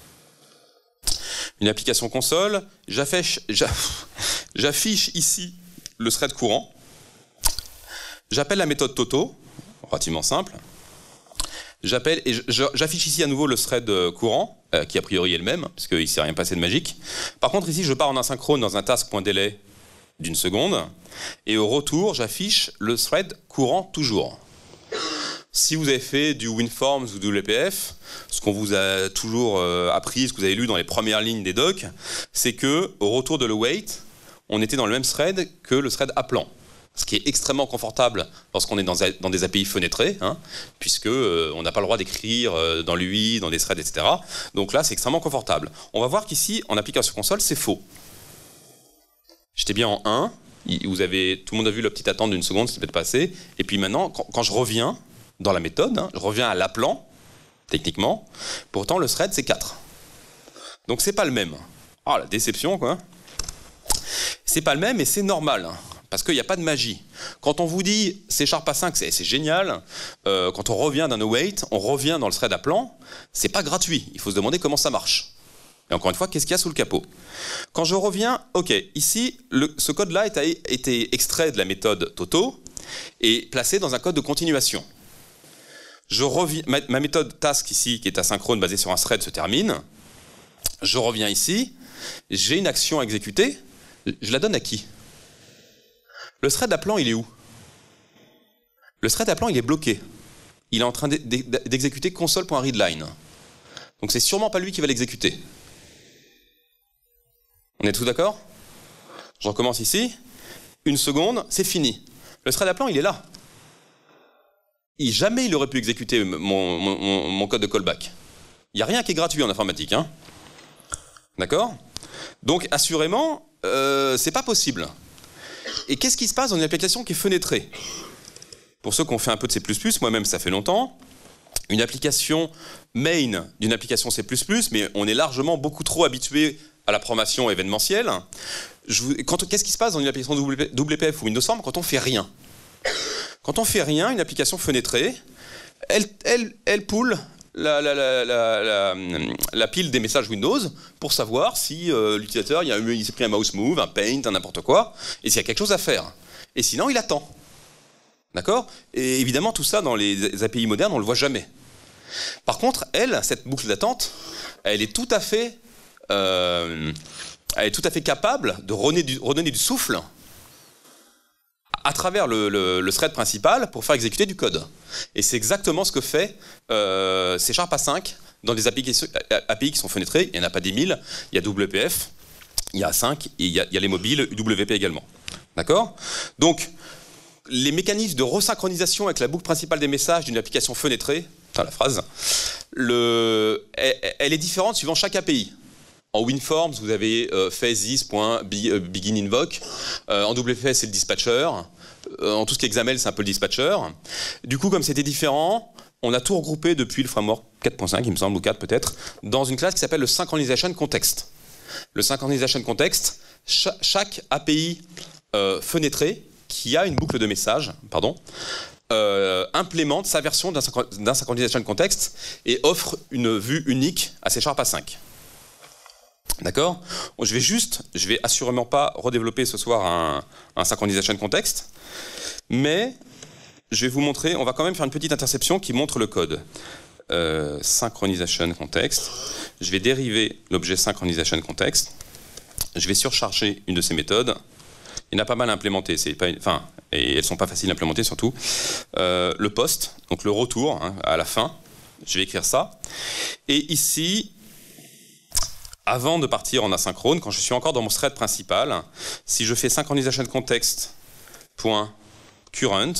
Une application console, j'affiche, j'affiche ici le thread courant. J'appelle la méthode Toto, relativement simple. J'appelle et j'affiche ici à nouveau le thread courant, euh, qui a priori est le même, parce qu'il ne s'est rien passé de magique. Par contre, ici, je pars en asynchrone dans un task.delay d'une seconde, et au retour, j'affiche le thread courant toujours. Si vous avez fait du WinForms ou du W P F, ce qu'on vous a toujours euh, appris, ce que vous avez lu dans les premières lignes des docs, c'est que au retour de l'await, on était dans le même thread que le thread appelant. Ce qui est extrêmement confortable lorsqu'on est dans, dans des A P I fenêtrés, hein, puisque euh, on n'a pas le droit d'écrire euh, dans l'U I, dans des threads, et cetera. Donc là, c'est extrêmement confortable. On va voir qu'ici, en application console, c'est faux. J'étais bien en un, vous avez, tout le monde a vu la petite attente d'une seconde, c'est peut-être passé, et puis maintenant, quand, quand je reviens dans la méthode, hein, je reviens à l'appelant, techniquement, pourtant le thread c'est quatre. Donc c'est pas le même. Ah, oh, la déception, quoi. C'est pas le même et c'est normal. Parce qu'il n'y a pas de magie. Quand on vous dit C Sharp A cinq, c'est génial, euh, quand on revient d'un await, on revient dans le thread appelant, c'est pas gratuit. Il faut se demander comment ça marche. Et encore une fois, qu'est-ce qu'il y a sous le capot? Quand je reviens, ok, ici, le, ce code-là a été extrait de la méthode Toto et placé dans un code de continuation. Je reviens, ma, ma méthode task ici, qui est asynchrone basée sur un thread, se termine. Je reviens ici, j'ai une action à exécuter, je la donne à qui? Le thread appelant, il est où? Le thread appelant, il est bloqué. Il est en train d'exécuter console.readline. Donc c'est sûrement pas lui qui va l'exécuter. On est tous d'accord? Je recommence ici. Une seconde, c'est fini. Le thread appelant, il est là. Il, jamais il aurait pu exécuter mon, mon, mon code de callback. Il n'y a rien qui est gratuit en informatique. Hein. D'accord? Donc assurément, euh, c'est pas possible. Et qu'est-ce qui se passe dans une application qui est fenêtrée? Pour ceux qui ont fait un peu de C plus plus, moi-même ça fait longtemps, une application main d'une application C plus plus, mais on est largement beaucoup trop habitué à la programmation événementielle. Qu'est-ce qui se passe dans une application W P F ou Windows Forms quand on fait rien? Quand on fait rien, une application fenêtrée, elle, elle, elle poule la, la, la, la, la, la pile des messages Windows pour savoir si euh, l'utilisateur il s'est pris un mouse move, un paint, un n'importe quoi, et s'il y a quelque chose à faire. Et sinon, il attend. D'accord? Et évidemment, tout ça, dans les A P I modernes, on ne le voit jamais. Par contre, elle, cette boucle d'attente, elle est tout à fait, euh, elle est tout à fait capable de redonner du, redonner du souffle à travers le, le, le thread principal pour faire exécuter du code. Et c'est exactement ce que fait euh, C Sharp A cinq dans des A P I, A P I qui sont fenêtrées. Il n'y en a pas dix mille, il y a W P F, il y a A cinq, et il y a, il y a les mobiles, U W P également. D'accord? Donc, les mécanismes de resynchronisation avec la boucle principale des messages d'une application fenêtrée, putain la phrase, le, elle, elle est différente suivant chaque A P I. En WinForms, vous avez euh, fait this.beginInvoke. Euh, en W P F, c'est le dispatcher. Euh, en tout ce qui est X A M L, c'est un peu le dispatcher. Du coup, comme c'était différent, on a tout regroupé depuis le framework quatre point cinq, il me semble, ou quatre peut-être, dans une classe qui s'appelle le Synchronization Context. Le Synchronization Context, cha chaque A P I euh, fenêtrée qui a une boucle de message, pardon, euh, implémente sa version d'un Synchronization Context et offre une vue unique à C Sharp A cinq. D'accord? Je vais juste, je vais assurément pas redévelopper ce soir un, un synchronisation context, mais je vais vous montrer, on va quand même faire une petite interception qui montre le code. Euh, synchronisation context, je vais dériver l'objet synchronisation context, je vais surcharger une de ces méthodes, il y en a pas mal à implémenter, c'est pas, enfin, et elles sont pas faciles à implémenter surtout. Euh, le post, donc le retour hein, à la fin, je vais écrire ça, et ici, avant de partir en asynchrone, quand je suis encore dans mon thread principal, si je fais synchronization context .current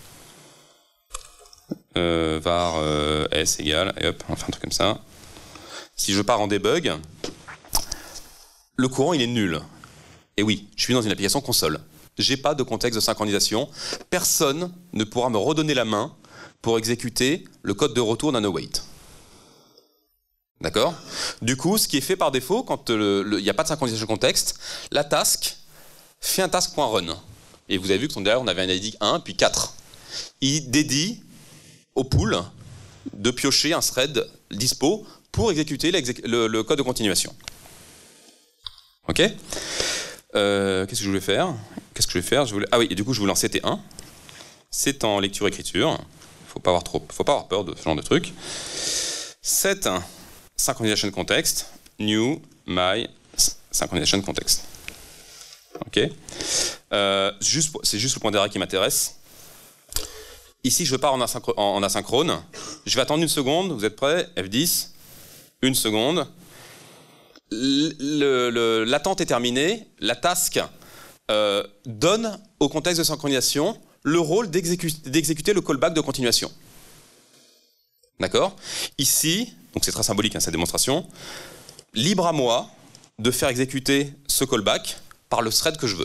euh, var euh, s égale, et hop, on fait un truc comme ça. Si je pars en debug, le courant il est nul. Et oui, je suis dans une application console. J'ai pas de contexte de synchronisation. Personne ne pourra me redonner la main pour exécuter le code de retour d'un await. D'accord? Du coup, ce qui est fait par défaut, quand il n'y a pas de synchronisation contexte, la task fait un task.run. Et vous avez vu que derrière, on avait un I D un, puis quatre. Il dédie au pool de piocher un thread dispo pour exécuter le, le code de continuation. Ok. euh, Qu'est-ce que je voulais faire Qu'est-ce que je vais faire je voulais... Ah oui, et du coup je voulais en C T un. C'est en lecture-écriture. Faut pas avoir trop, faut pas avoir peur de ce genre de truc. Set synchronization context, new my synchronization context. Ok. Euh, juste, c'est juste le point d'arrêt qui m'intéresse. Ici, je pars en, asynchro en asynchrone. Je vais attendre une seconde. Vous êtes prêts? F dix. Une seconde. L'attente est terminée. La task euh, donne au contexte de synchronisation le rôle d'exécuter le callback de continuation. D'accord? Ici, donc c'est très symbolique hein, cette démonstration, libre à moi de faire exécuter ce callback par le thread que je veux.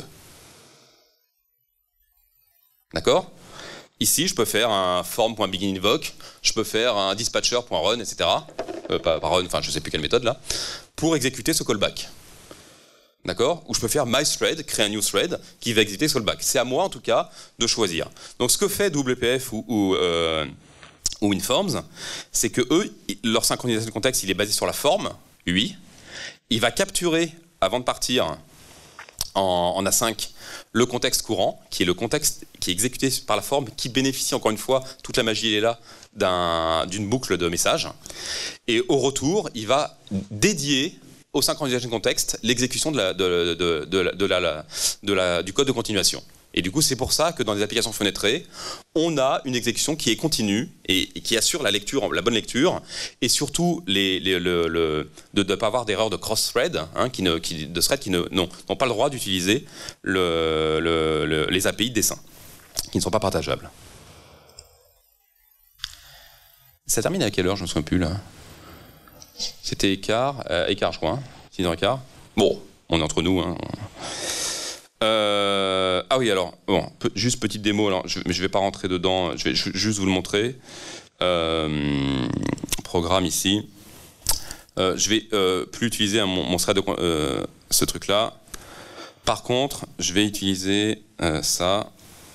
D'accord? Ici, je peux faire un form.beginInvoke, je peux faire un dispatcher.run, et cetera. Euh, pas, pas run, enfin je ne sais plus quelle méthode là, pour exécuter ce callback. D'accord? Ou je peux faire myThread, créer un new thread qui va exécuter ce callback. C'est à moi en tout cas de choisir. Donc ce que fait W P F ou, ou, euh, ou Informs, c'est que eux, leur synchronisation de contexte, il est basé sur la forme, U I. Il va capturer, avant de partir en, en async, le contexte courant, qui est le contexte qui est exécuté par la forme, qui bénéficie encore une fois, toute la magie est là, d'une boucle de messages. Et au retour, il va dédier au synchronisation context l'exécution de la, de, de, de, de la, de la, du code de continuation. Et du coup, c'est pour ça que dans les applications fenêtrées, on a une exécution qui est continue et, et qui assure la lecture, la bonne lecture, et surtout les, les, le, le, de ne pas avoir d'erreur de cross-thread, hein, qui ne, qui, de thread qui n'ont non, n'ont pas le droit d'utiliser le, le, le, les A P I de dessin, qui ne sont pas partageables. Ça termine à quelle heure? Je ne me souviens plus là. C'était écart, euh, écart je crois, hein, six heures quinze. Bon, on est entre nous. Hein. Euh, ah oui, alors, bon, pe juste petite démo, alors, je ne vais pas rentrer dedans, je vais juste vous le montrer. Euh, programme ici. Euh, je vais euh, plus utiliser hein, mon, mon thread de euh, ce truc-là. Par contre, je vais utiliser euh, ça.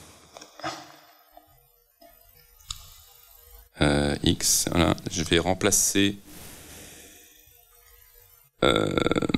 Euh, X, voilà. Je vais remplacer euh,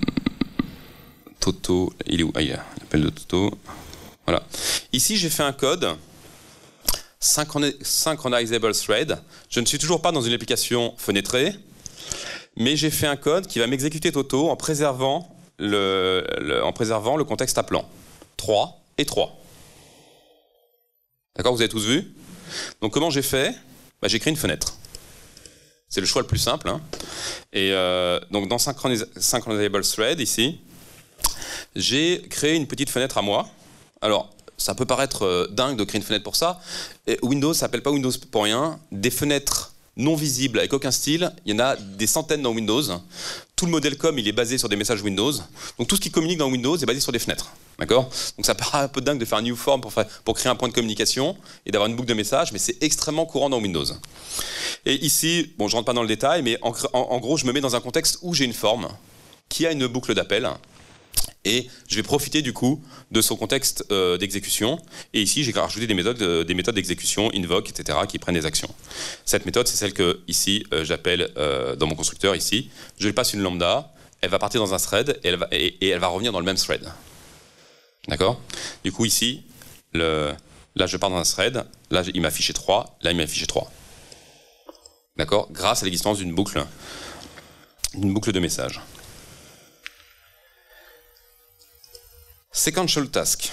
Toto. Il est où? Ah, il y a l'appel de Toto. Voilà. Ici, j'ai fait un code synchronizable thread. Je ne suis toujours pas dans une application fenêtrée, mais j'ai fait un code qui va m'exécuter Toto en préservant le, le, en préservant le contexte appelant. trois et trois. D'accord, vous avez tous vu? Donc comment j'ai fait? Bah, j'ai créé une fenêtre. C'est le choix le plus simple. Hein. Et euh, donc dans Synchronis Synchronizable Thread, ici, j'ai créé une petite fenêtre à moi. Alors, ça peut paraître euh, dingue de créer une fenêtre pour ça. Et Windows, ça s'appelle pas Windows pour rien. Des fenêtres non visibles avec aucun style, il y en a des centaines dans Windows. Tout le modèle com, il est basé sur des messages Windows. Donc tout ce qui communique dans Windows est basé sur des fenêtres. D'accord? Donc ça paraît un peu dingue de faire un new form pour, faire, pour créer un point de communication et d'avoir une boucle de messages, mais c'est extrêmement courant dans Windows. Et ici, bon, je rentre pas dans le détail, mais en, en, en gros, je me mets dans un contexte où j'ai une forme qui a une boucle d'appel. Et je vais profiter du coup de son contexte euh, d'exécution. Et ici, j'ai rajouté des méthodes euh, des méthodes d'exécution, invoke, et cetera, qui prennent des actions. Cette méthode, c'est celle que ici euh, j'appelle euh, dans mon constructeur ici. Je lui passe une lambda, elle va partir dans un thread et elle va, et, et elle va revenir dans le même thread. D'accord? Du coup, ici, le, là, je pars dans un thread. Là, il m'a affiché trois. Là, il m'a affiché trois. D'accord? Grâce à l'existence d'une boucle, d'une boucle de messages. Sequential task.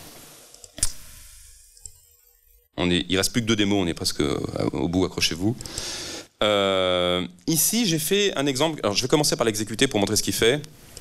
On est, il reste plus que deux démos, on est presque au bout, accrochez-vous. Euh, ici, j'ai fait un exemple. Alors, je vais commencer par l'exécuter pour montrer ce qu'il fait.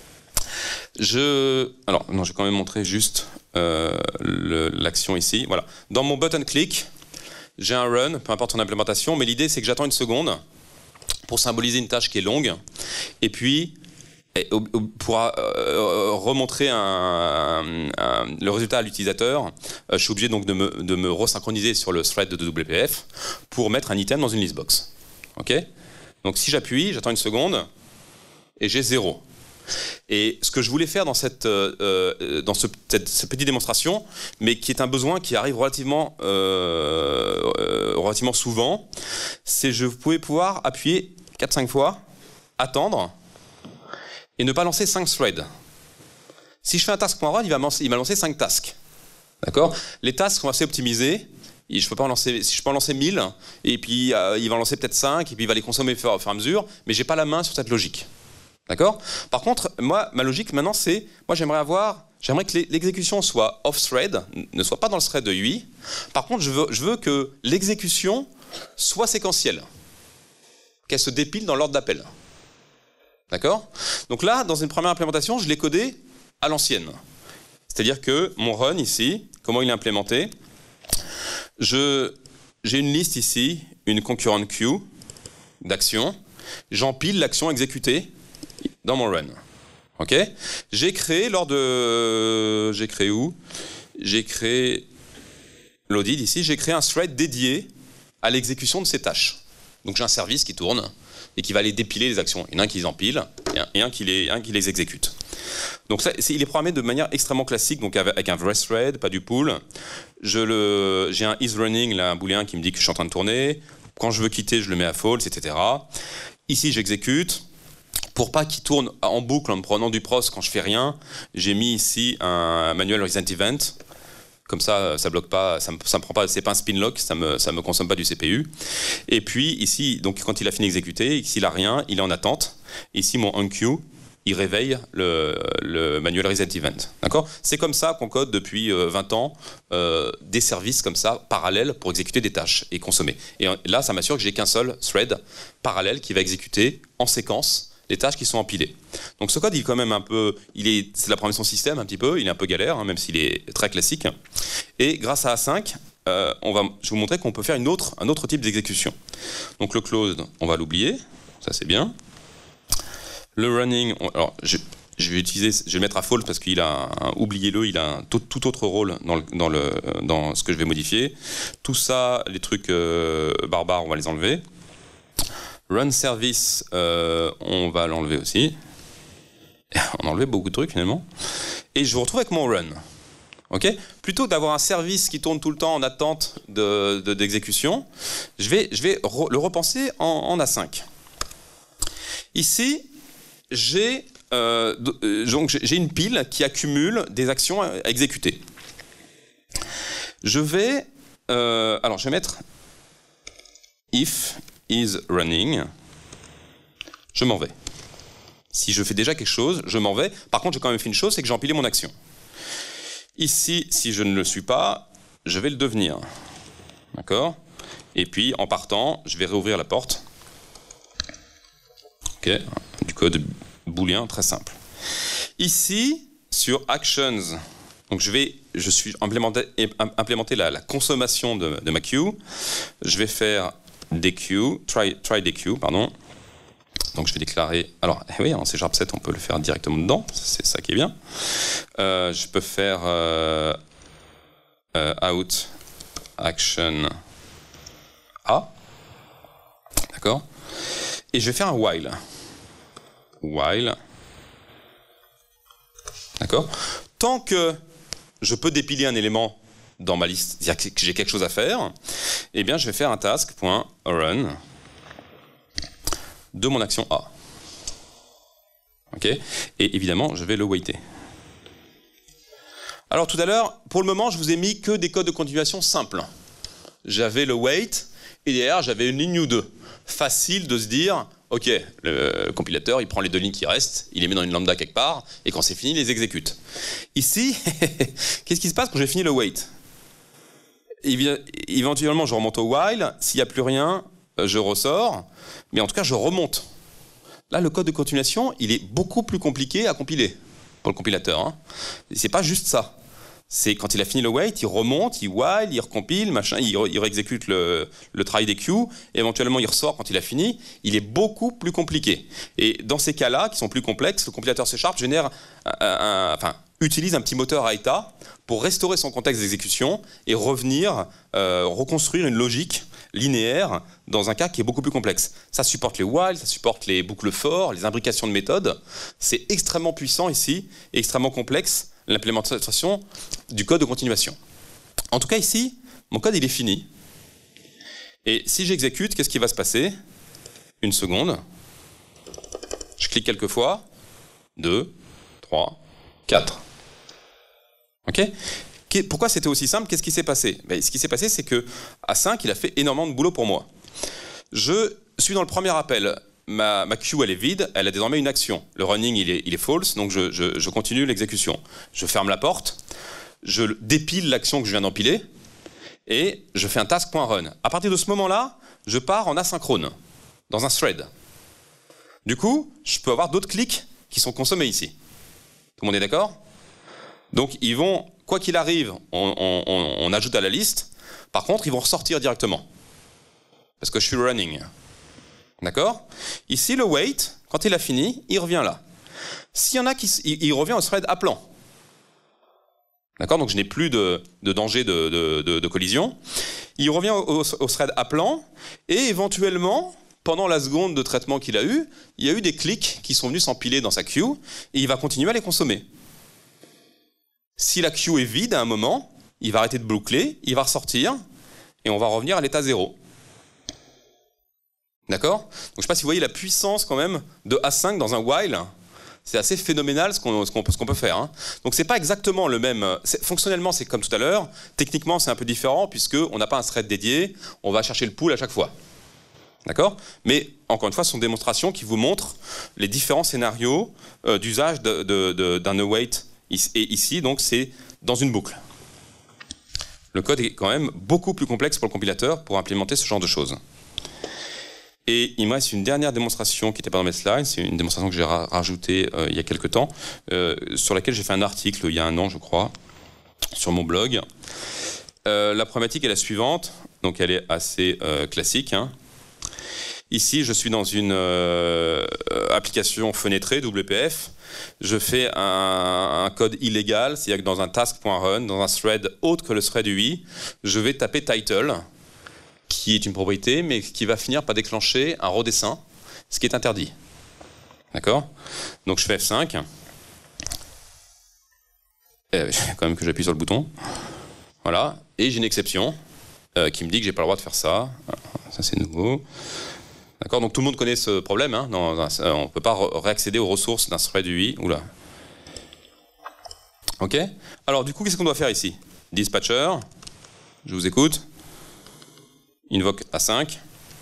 Je, alors, non, je vais quand même montrer juste euh, l'action ici. Voilà. Dans mon button click, j'ai un run, peu importe son implémentation, mais l'idée, c'est que j'attends une seconde pour symboliser une tâche qui est longue. Et puis, Et pour euh, remontrer un, un, un, le résultat à l'utilisateur, euh, je suis obligé donc de me, de me resynchroniser sur le thread de W P F pour mettre un item dans une listbox. Okay? Donc si j'appuie, j'attends une seconde et j'ai zéro. Et ce que je voulais faire dans cette, euh, dans ce, cette, cette petite démonstration, mais qui est un besoin qui arrive relativement, euh, euh, relativement souvent, c'est que je pouvais pouvoir appuyer quatre cinq fois, attendre, et ne pas lancer cinq threads. Si je fais un task.run, il va me lancer cinq tasks. D'accord ? Les tasks sont assez optimisés. Et je peux pas en lancer, si je peux en lancer mille, et puis euh, il va en lancer peut-être cinq, et puis il va les consommer au fur et à mesure, mais j'ai pas la main sur cette logique. D'accord ? Par contre, moi, ma logique maintenant, c'est, moi j'aimerais avoir, j'aimerais que l'exécution soit off-thread, ne soit pas dans le thread de U I. Par contre, je veux, je veux que l'exécution soit séquentielle, qu'elle se dépile dans l'ordre d'appel. D'accord ? Donc là, dans une première implémentation, je l'ai codé à l'ancienne. C'est-à-dire que mon run ici, comment il est implémenté ? Je, j'ai une liste ici, une concurrent queue d'actions. J'empile l'action exécutée dans mon run. Ok ? J'ai créé lors de... J'ai créé où ? J'ai créé l'audit ici. J'ai créé un thread dédié à l'exécution de ces tâches. Donc j'ai un service qui tourne et qui va aller dépiler les actions. Il y en a un qui les empile et un, et un, qui, les, un qui les exécute. Donc ça, c'est, il est programmé de manière extrêmement classique, donc avec un vrai thread, pas du pool. Je le, j'ai un isRunning, là, un booléen qui me dit que je suis en train de tourner. Quand je veux quitter, je le mets à false, et cetera. Ici, j'exécute. Pour pas qu'il tourne en boucle en me prenant du pros quand je fais rien, j'ai mis ici un manual recent event. Comme ça, ça bloque pas, ça me, ça me prend pas, c'est pas un spin lock, ça me, ça me consomme pas du C P U. Et puis ici, donc quand il a fini d'exécuter, s'il a rien, il est en attente. Ici, mon onQueue, il réveille le, le manual reset event. D'accord ? C'est comme ça qu'on code depuis vingt ans euh, des services comme ça, parallèles, pour exécuter des tâches et consommer. Et là, ça m'assure que j'ai qu'un seul thread parallèle qui va exécuter en séquence les tâches qui sont empilées. Donc ce code, il est quand même un peu, il est, c'est de la programmation système un petit peu, il est un peu galère, hein, même s'il est très classique. Et grâce à A cinq, euh, on va, je vais vous montrer qu'on peut faire une autre, un autre type d'exécution. Donc le closed, on va l'oublier, ça c'est bien. Le running, on, alors je, je vais utiliser, je vais le mettre à false parce qu'il a, un, oubliez-le, il a un tout, tout autre rôle dans, le, dans, le, dans ce que je vais modifier. Tout ça, les trucs euh, barbares, on va les enlever. Run service, euh, on va l'enlever aussi. On a enlevé beaucoup de trucs finalement. Et je vous retrouve avec mon run. Okay ? Plutôt que d'avoir un service qui tourne tout le temps en attente de, de, d'exécution, je vais, je vais re, le repenser en, en A cinq. Ici, j'ai, euh, donc j'ai une pile qui accumule des actions à exécuter. Je vais, euh, alors je vais mettre if is running, je m'en vais. Si je fais déjà quelque chose, je m'en vais. Par contre, j'ai quand même fait une chose, c'est que j'ai empilé mon action. Ici, si je ne le suis pas, je vais le devenir. D'accord ? Et puis, en partant, je vais réouvrir la porte. Ok, du code booléen très simple. Ici, sur Actions, donc je vais, je suis implémenté, implémenté la, la consommation de, de ma queue. Je vais faire dequeue, try, try dequeue, pardon. Donc je vais déclarer, alors oui, en C Sharp sept on peut le faire directement dedans, c'est ça qui est bien. Euh, je peux faire euh, euh, out action A, d'accord. Et je vais faire un while, while, d'accord. Tant que je peux dépiler un élément dans ma liste, c'est-à-dire que j'ai quelque chose à faire, eh bien je vais faire un task.run de mon action A. Ok ? Et évidemment, je vais le waiter. Alors tout à l'heure, pour le moment, je vous ai mis que des codes de continuation simples. J'avais le wait, et derrière, j'avais une ligne ou deux. Facile de se dire, ok, le compilateur, il prend les deux lignes qui restent, il les met dans une lambda quelque part, et quand c'est fini, il les exécute. Ici, qu'est-ce qui se passe quand j'ai fini le wait ? Éventuellement, je remonte au while, s'il n'y a plus rien, je ressors, mais en tout cas, je remonte. Là, le code de continuation, il est beaucoup plus compliqué à compiler pour le compilateur. Hein. C'est pas juste ça. C'est quand il a fini le wait, il remonte, il while, il recompile, machin, il, il réexécute le, le try des queues, et éventuellement il ressort quand il a fini. Il est beaucoup plus compliqué. Et dans ces cas-là, qui sont plus complexes, le compilateur C Sharp génère, un, un, enfin, utilise un petit moteur à état pour restaurer son contexte d'exécution et revenir, euh, reconstruire une logique linéaire dans un cas qui est beaucoup plus complexe. Ça supporte les while, ça supporte les boucles for, les imbrications de méthodes. C'est extrêmement puissant ici et extrêmement complexe l'implémentation du code de continuation. En tout cas ici, mon code il est fini. Et si j'exécute, qu'est-ce qui va se passer? Une seconde. Je clique quelques fois. deux, trois, quatre. Ok? Pourquoi c'était aussi simple? Qu'est-ce qui s'est passé? Ben, ce qui s'est passé, c'est que A cinq, il a fait énormément de boulot pour moi. Je suis dans le premier appel. Ma, ma queue, elle est vide. Elle a désormais une action. Le running, il est, il est false, donc je, je, je continue l'exécution. Je ferme la porte. Je dépile l'action que je viens d'empiler. Et je fais un task.run. À partir de ce moment-là, je pars en asynchrone, dans un thread. Du coup, je peux avoir d'autres clics qui sont consommés ici. Tout le monde est d'accord? Donc, ils vont, quoi qu'il arrive, on, on, on, on ajoute à la liste. Par contre, ils vont ressortir directement. Parce que je suis running. D'accord? Ici, le wait, quand il a fini, il revient là. S'il y en a qui... Il, il revient au thread appelant. D'accord? Donc, je n'ai plus de, de danger de, de, de, de collision. Il revient au, au thread appelant. Et éventuellement, pendant la seconde de traitement qu'il a eu, il y a eu des clics qui sont venus s'empiler dans sa queue. Et il va continuer à les consommer. Si la queue est vide à un moment, il va arrêter de boucler, il va ressortir, et on va revenir à l'état zéro. D'accord? Donc je ne sais pas si vous voyez la puissance quand même de A cinq dans un while. C'est assez phénoménal ce qu'on ce qu'on, ce qu'on peut faire. Hein. Donc c'est pas exactement le même... Fonctionnellement, c'est comme tout à l'heure. Techniquement, c'est un peu différent, puisqu'on n'a pas un thread dédié. On va chercher le pool à chaque fois. D'accord? Mais, encore une fois, ce sont des démonstrations qui vous montrent les différents scénarios euh, d'usage de, de, de, d'un await. Et ici, donc, c'est dans une boucle. Le code est quand même beaucoup plus complexe pour le compilateur pour implémenter ce genre de choses. Et il me reste une dernière démonstration qui n'était pas dans mes slides. C'est une démonstration que j'ai ra rajoutée euh, il y a quelques temps, euh, sur laquelle j'ai fait un article il y a un an, je crois, sur mon blog. Euh, la problématique est la suivante. Donc, elle est assez euh, classique. Hein. Ici, je suis dans une euh, application fenêtrée, W P F. Je fais un, un code illégal, c'est-à-dire que dans un task.run, dans un thread autre que le thread U I, je vais taper title, qui est une propriété, mais qui va finir par déclencher un redessin, ce qui est interdit. D'accord? Donc je fais F cinq. Il faut quand même que j'appuie sur le bouton. Voilà. Et j'ai une exception euh, qui me dit que j'ai pas le droit de faire ça. Ça, c'est nouveau. D'accord, donc tout le monde connaît ce problème. Hein, dans un, on ne peut pas réaccéder aux ressources d'un thread U I. Oula. Ok. Alors du coup, qu'est-ce qu'on doit faire ici? Dispatcher. Je vous écoute. Invoque A cinq.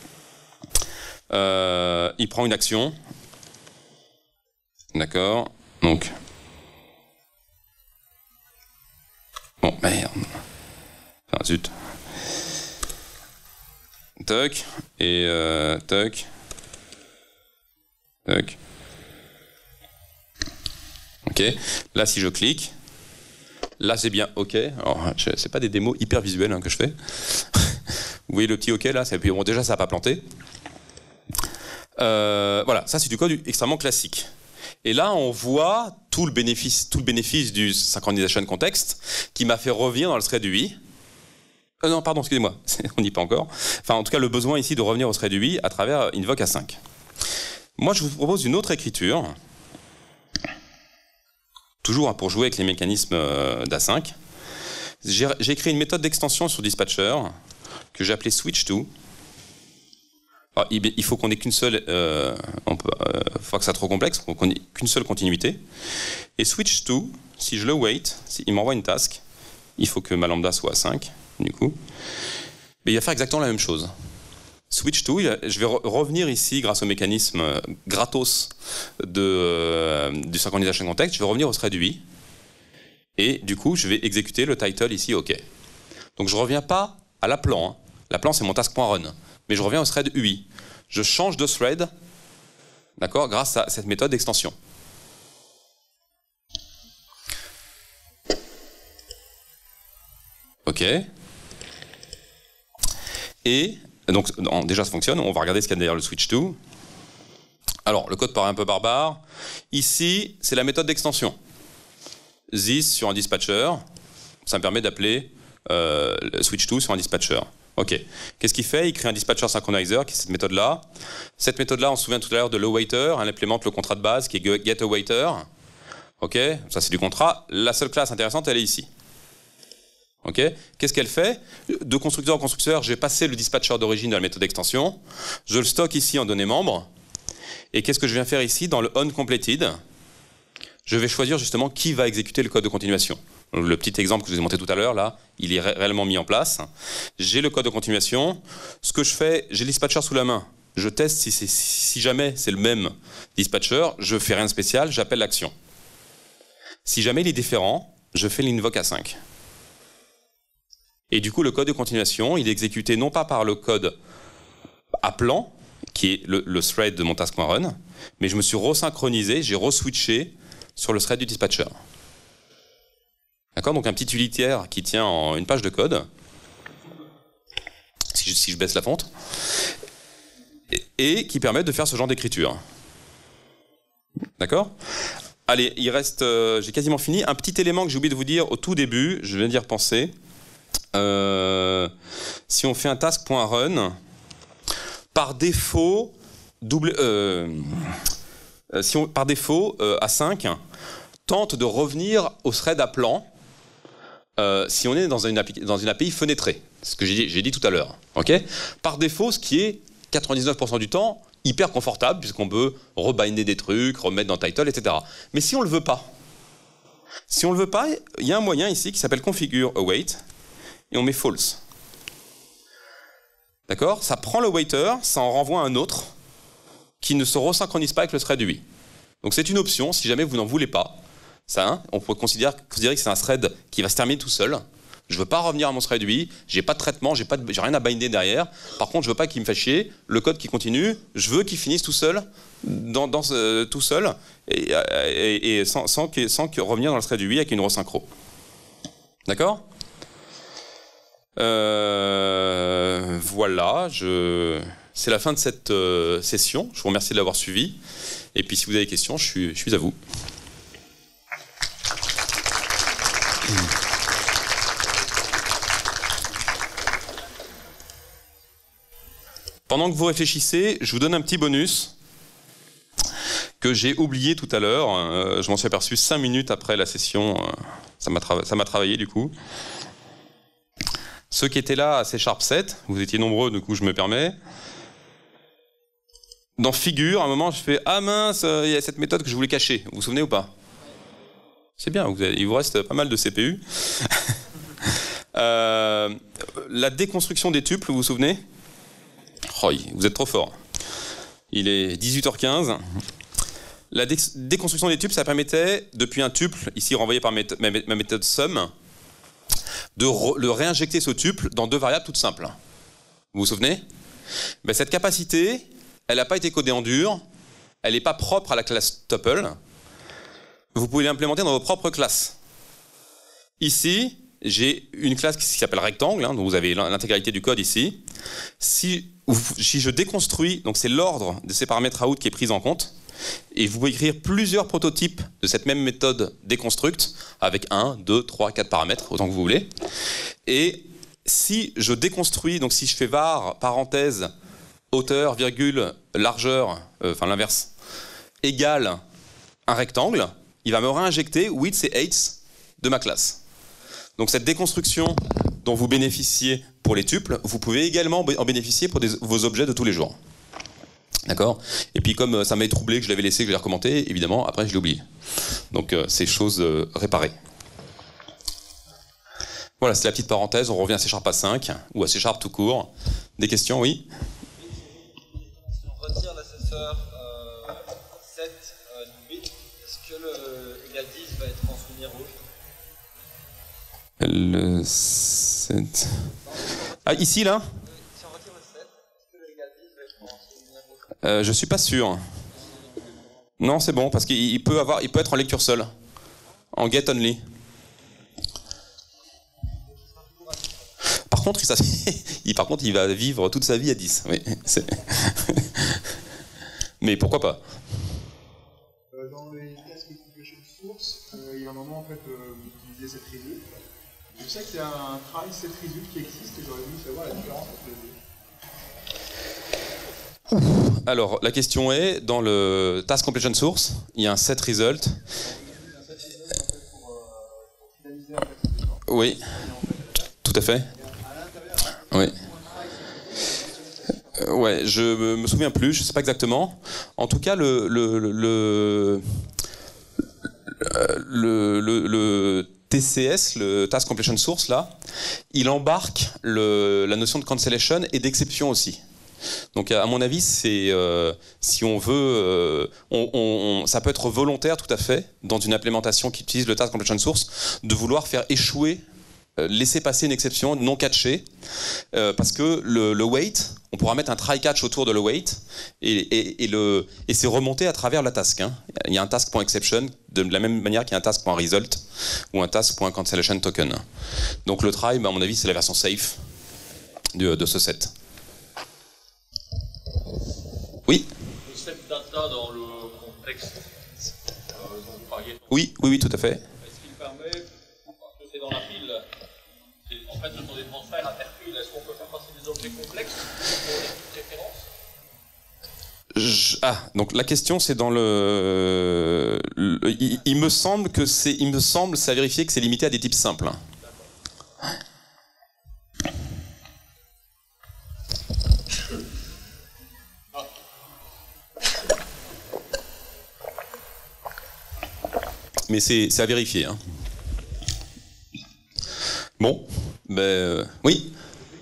Euh, il prend une action. D'accord. Donc. Bon, merde. Enfin, zut. Toc, et euh, toc, toc. Ok, là si je clique, là c'est bien ok. Alors, c'est pas des démos hyper visuelles hein, que je fais. Vous voyez le petit ok là, bon, déjà ça n'a pas planté. Euh, voilà, ça c'est du code extrêmement classique. Et là on voit tout le bénéfice, tout le bénéfice du synchronization context qui m'a fait revenir dans le thread U I. Euh, non, pardon, excusez-moi, on n'y est pas encore. Enfin, en tout cas, le besoin ici de revenir au thread U I à travers invoke A cinq. Moi, je vous propose une autre écriture, toujours pour jouer avec les mécanismes d'A cinq. J'ai écrit une méthode d'extension sur Dispatcher que j'ai appelée switch to. Alors, il faut qu'on ait qu'une seule, euh, on peut, euh, faut pas que ça soit trop complexe, qu'on ait qu'une seule continuité. Et switch to, si je le wait, si il m'envoie une task, il faut que ma lambda soit à cinq. Du coup, mais il va faire exactement la même chose. Switch to, je vais re revenir ici grâce au mécanisme gratos de, euh, du synchronization context, je vais revenir au thread U I et du coup je vais exécuter le title ici OK. Donc je ne reviens pas à l'appelant, hein. L'appelant c'est mon task.run, mais je reviens au thread U I. Je change de thread, d'accord, grâce à cette méthode d'extension. OK. Et donc déjà ça fonctionne, on va regarder ce qu'il y a derrière le switch to. Alors le code paraît un peu barbare. Ici c'est la méthode d'extension. This sur un dispatcher, ça me permet d'appeler euh, switch to sur un dispatcher. Ok. Qu'est-ce qu'il fait? Il crée un dispatcher synchronizer, qui est cette méthode-là. Cette méthode-là, on se souvient tout à l'heure de l'AWaiter, elle implémente le contrat de base qui est getAWaiter. Ok, ça c'est du contrat. La seule classe intéressante, elle est ici. Ok, qu'est-ce qu'elle fait? De constructeur en constructeur, j'ai passé le dispatcher d'origine de la méthode d'extension. Je le stocke ici en données membres. Et qu'est-ce que je viens faire ici dans le onCompleted? Je vais choisir justement qui va exécuter le code de continuation. Le petit exemple que je vous ai montré tout à l'heure, là, il est ré réellement mis en place. J'ai le code de continuation. Ce que je fais, j'ai le dispatcher sous la main. Je teste si, si, si jamais c'est le même dispatcher, je fais rien de spécial, j'appelle l'action. Si jamais il est différent, je fais l'invoke A cinq. Et du coup, le code de continuation, il est exécuté non pas par le code appelant, qui est le, le thread de mon task.run, mais je me suis resynchronisé, j'ai reswitché sur le thread du dispatcher. D'accord? Donc un petit utilitaire qui tient en une page de code, si je, si je baisse la fonte, et, et qui permet de faire ce genre d'écriture. D'accord? Allez, il reste, euh, j'ai quasiment fini. Un petit élément que j'ai oublié de vous dire au tout début, je viens d'y repenser. Euh, si on fait un task.run, par défaut, double, euh, si on, par défaut euh, A cinq tente de revenir au thread appelant euh, si on est dans une, dans une A P I fenêtrée. C'est ce que j'ai dit, dit tout à l'heure. Okay, par défaut, ce qui est quatre-vingt-dix-neuf pour cent du temps hyper confortable, puisqu'on peut rebinder des trucs, remettre dans title, et cetera. Mais si on ne le veut pas, si on ne le veut pas, il y a un moyen ici qui s'appelle configure await, et on met false. D'accord? Ça prend le waiter, ça en renvoie un autre qui ne se resynchronise pas avec le thread huit. Donc c'est une option, si jamais vous n'en voulez pas. Ça, hein, on peut considérer, considérer que c'est un thread qui va se terminer tout seul. Je ne veux pas revenir à mon thread huit, j'ai pas de traitement, j'ai rien à binder derrière. Par contre, je veux pas qu'il me fasse chier. Le code qui continue, je veux qu'il finisse tout seul, dans, dans, euh, tout seul, et, et, et sans, sans, que, sans que revenir dans le thread huit avec une resynchro. D'accord? Euh, voilà, je... c'est la fin de cette euh, session. Je vous remercie de l'avoir suivi. Et puis si vous avez des questions, je suis, je suis à vous. Pendant que vous réfléchissez, je vous donne un petit bonus que j'ai oublié tout à l'heure. Euh, je m'en suis aperçu cinq minutes après la session. Euh, ça m'a tra- ça m'a travaillé du coup. Ceux qui étaient là à C Sharp sept, vous étiez nombreux, du coup je me permets. Dans Figure, à un moment, je fais « Ah mince, il y a cette méthode que je voulais cacher. » Vous vous souvenez ou pas? C'est bien, vous avez, il vous reste pas mal de C P U. euh, la déconstruction des tuples, vous vous souvenez? Oh, vous êtes trop fort. Il est dix-huit heures quinze. La dé déconstruction des tuples, ça permettait, depuis un tuple, ici renvoyé par ma, ma, ma méthode sum, de re le réinjecter ce tuple dans deux variables toutes simples. Vous vous souvenez? Ben, cette capacité, elle n'a pas été codée en dur, elle n'est pas propre à la classe tuple. Vous pouvez l'implémenter dans vos propres classes. Ici, j'ai une classe qui s'appelle rectangle, hein, dont vous avez l'intégralité du code ici. Si, si je déconstruis, donc c'est l'ordre de ces paramètres out qui est pris en compte, et vous pouvez écrire plusieurs prototypes de cette même méthode déconstruct avec un, deux, trois, quatre paramètres, autant que vous voulez. Et si je déconstruis, donc si je fais var, parenthèse, hauteur, virgule, largeur, euh, enfin l'inverse, égale un rectangle, il va me réinjecter width et height de ma classe. Donc cette déconstruction dont vous bénéficiez pour les tuples, vous pouvez également en bénéficier pour des, vos objets de tous les jours. D'accord? Et puis comme ça m'avait troublé, que je l'avais laissé, que je l'ai recommenté, évidemment, après je l'ai oublié. Donc euh, c'est chose euh, réparée. Voilà, c'est la petite parenthèse, on revient à C Sharp A cinq, ou à C Sharp tout court. Des questions, oui? Si on retire l'accesseur euh, sept euh, du bit, est-ce que le égal dix va être en souligné rouge? Le sept... Ah, ici, là? Si on retire le sept, est-ce que le égal dix va être en souligné rouge? euh, Je suis pas sûr. Non, c'est bon, parce qu'il peut, avoir, il peut être en lecture seule. En get only. Par contre, ça, il, par contre, il va vivre toute sa vie à dix. Oui, mais pourquoi pas? euh, Dans les tasks configuration source, euh, il y a un moment en fait, euh, vous utilisez cette tribu. Je sais qu'il y a un try set result qui existe et j'aurais voulu savoir la différence entre les deux. Alors, la question est, dans le task completion source, il y a un set result. Oui, tout à fait. Oui. Euh, ouais, je me souviens plus, je sais pas exactement. En tout cas, le le le le, le, le, le T C S, le task completion source là, il embarque le, la notion de cancellation et d'exception aussi. Donc à mon avis, c'est euh, si on veut, euh, on, on, ça peut être volontaire tout à fait dans une implémentation qui utilise le task completion source de vouloir faire échouer, euh, laisser passer une exception non catchée, euh, parce que le, le wait, on pourra mettre un try catch autour de le wait et, et, et, le, et c'est remonté à travers la task. Hein. Il y a un task.exception de la même manière qu'il y a un task.result ou un task.cancellation token. Donc le try, bah, à mon avis, c'est la version safe de, de ce set. Oui. Le set data dans le contexte euh, dont vous parliez. Oui, oui, oui, tout à fait. Est-ce qu'il permet, parce que c'est dans la pile, en fait ce sont des transferts interpiles, est-ce qu'on peut faire passer des objets complexes pour des préférences? Je, ah, donc la question c'est dans le, le il, il me semble que c'est, il me semble, c'est à vérifier que c'est limité à des types simples. Mais c'est à vérifier. Hein. Bon, ben euh, oui.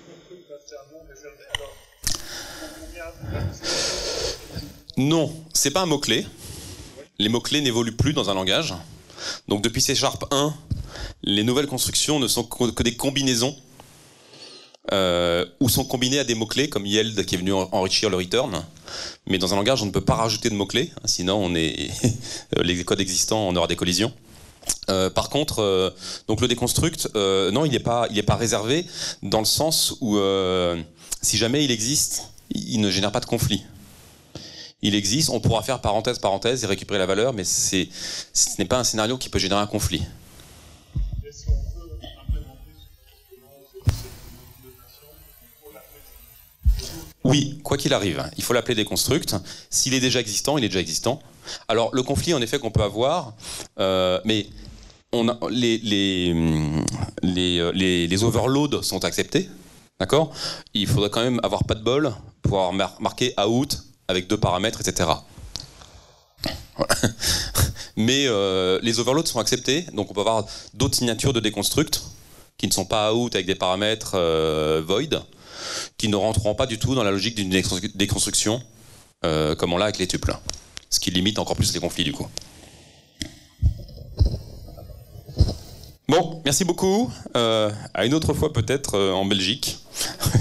Non, c'est pas un mot-clé. Les mots-clés n'évoluent plus dans un langage. Donc depuis C Sharp un, les nouvelles constructions ne sont que des combinaisons euh, ou sont combinées à des mots-clés comme yield qui est venu enrichir le return. Mais dans un langage, on ne peut pas rajouter de mots-clés, sinon on est les codes existants, on aura des collisions. Euh, par contre, euh, donc le déconstruct, euh, non, il n'est pas, il n'est pas réservé dans le sens où euh, si jamais il existe, il ne génère pas de conflit. Il existe, on pourra faire parenthèse parenthèse et récupérer la valeur, mais c'est, ce n'est pas un scénario qui peut générer un conflit. Est-ce qu'on peut implémenter cette notation pour l'appeler? Oui, quoi qu'il arrive, il faut l'appeler déconstruct. S'il est déjà existant, il est déjà existant. Alors le conflit en effet qu'on peut avoir, euh, mais on a, les, les, les, les, les overloads sont acceptés, d'accord? Il faudrait quand même avoir pas de bol pour avoir mar marqué out avec deux paramètres, et cetera. Voilà. Mais euh, les overloads sont acceptés, donc on peut avoir d'autres signatures de déconstruct qui ne sont pas out avec des paramètres euh, void, qui ne rentreront pas du tout dans la logique d'une déconstruction, euh, comme on l'a avec les tuples. Ce qui limite encore plus les conflits du coup. Bon, merci beaucoup. Euh, à une autre fois peut-être euh, en Belgique.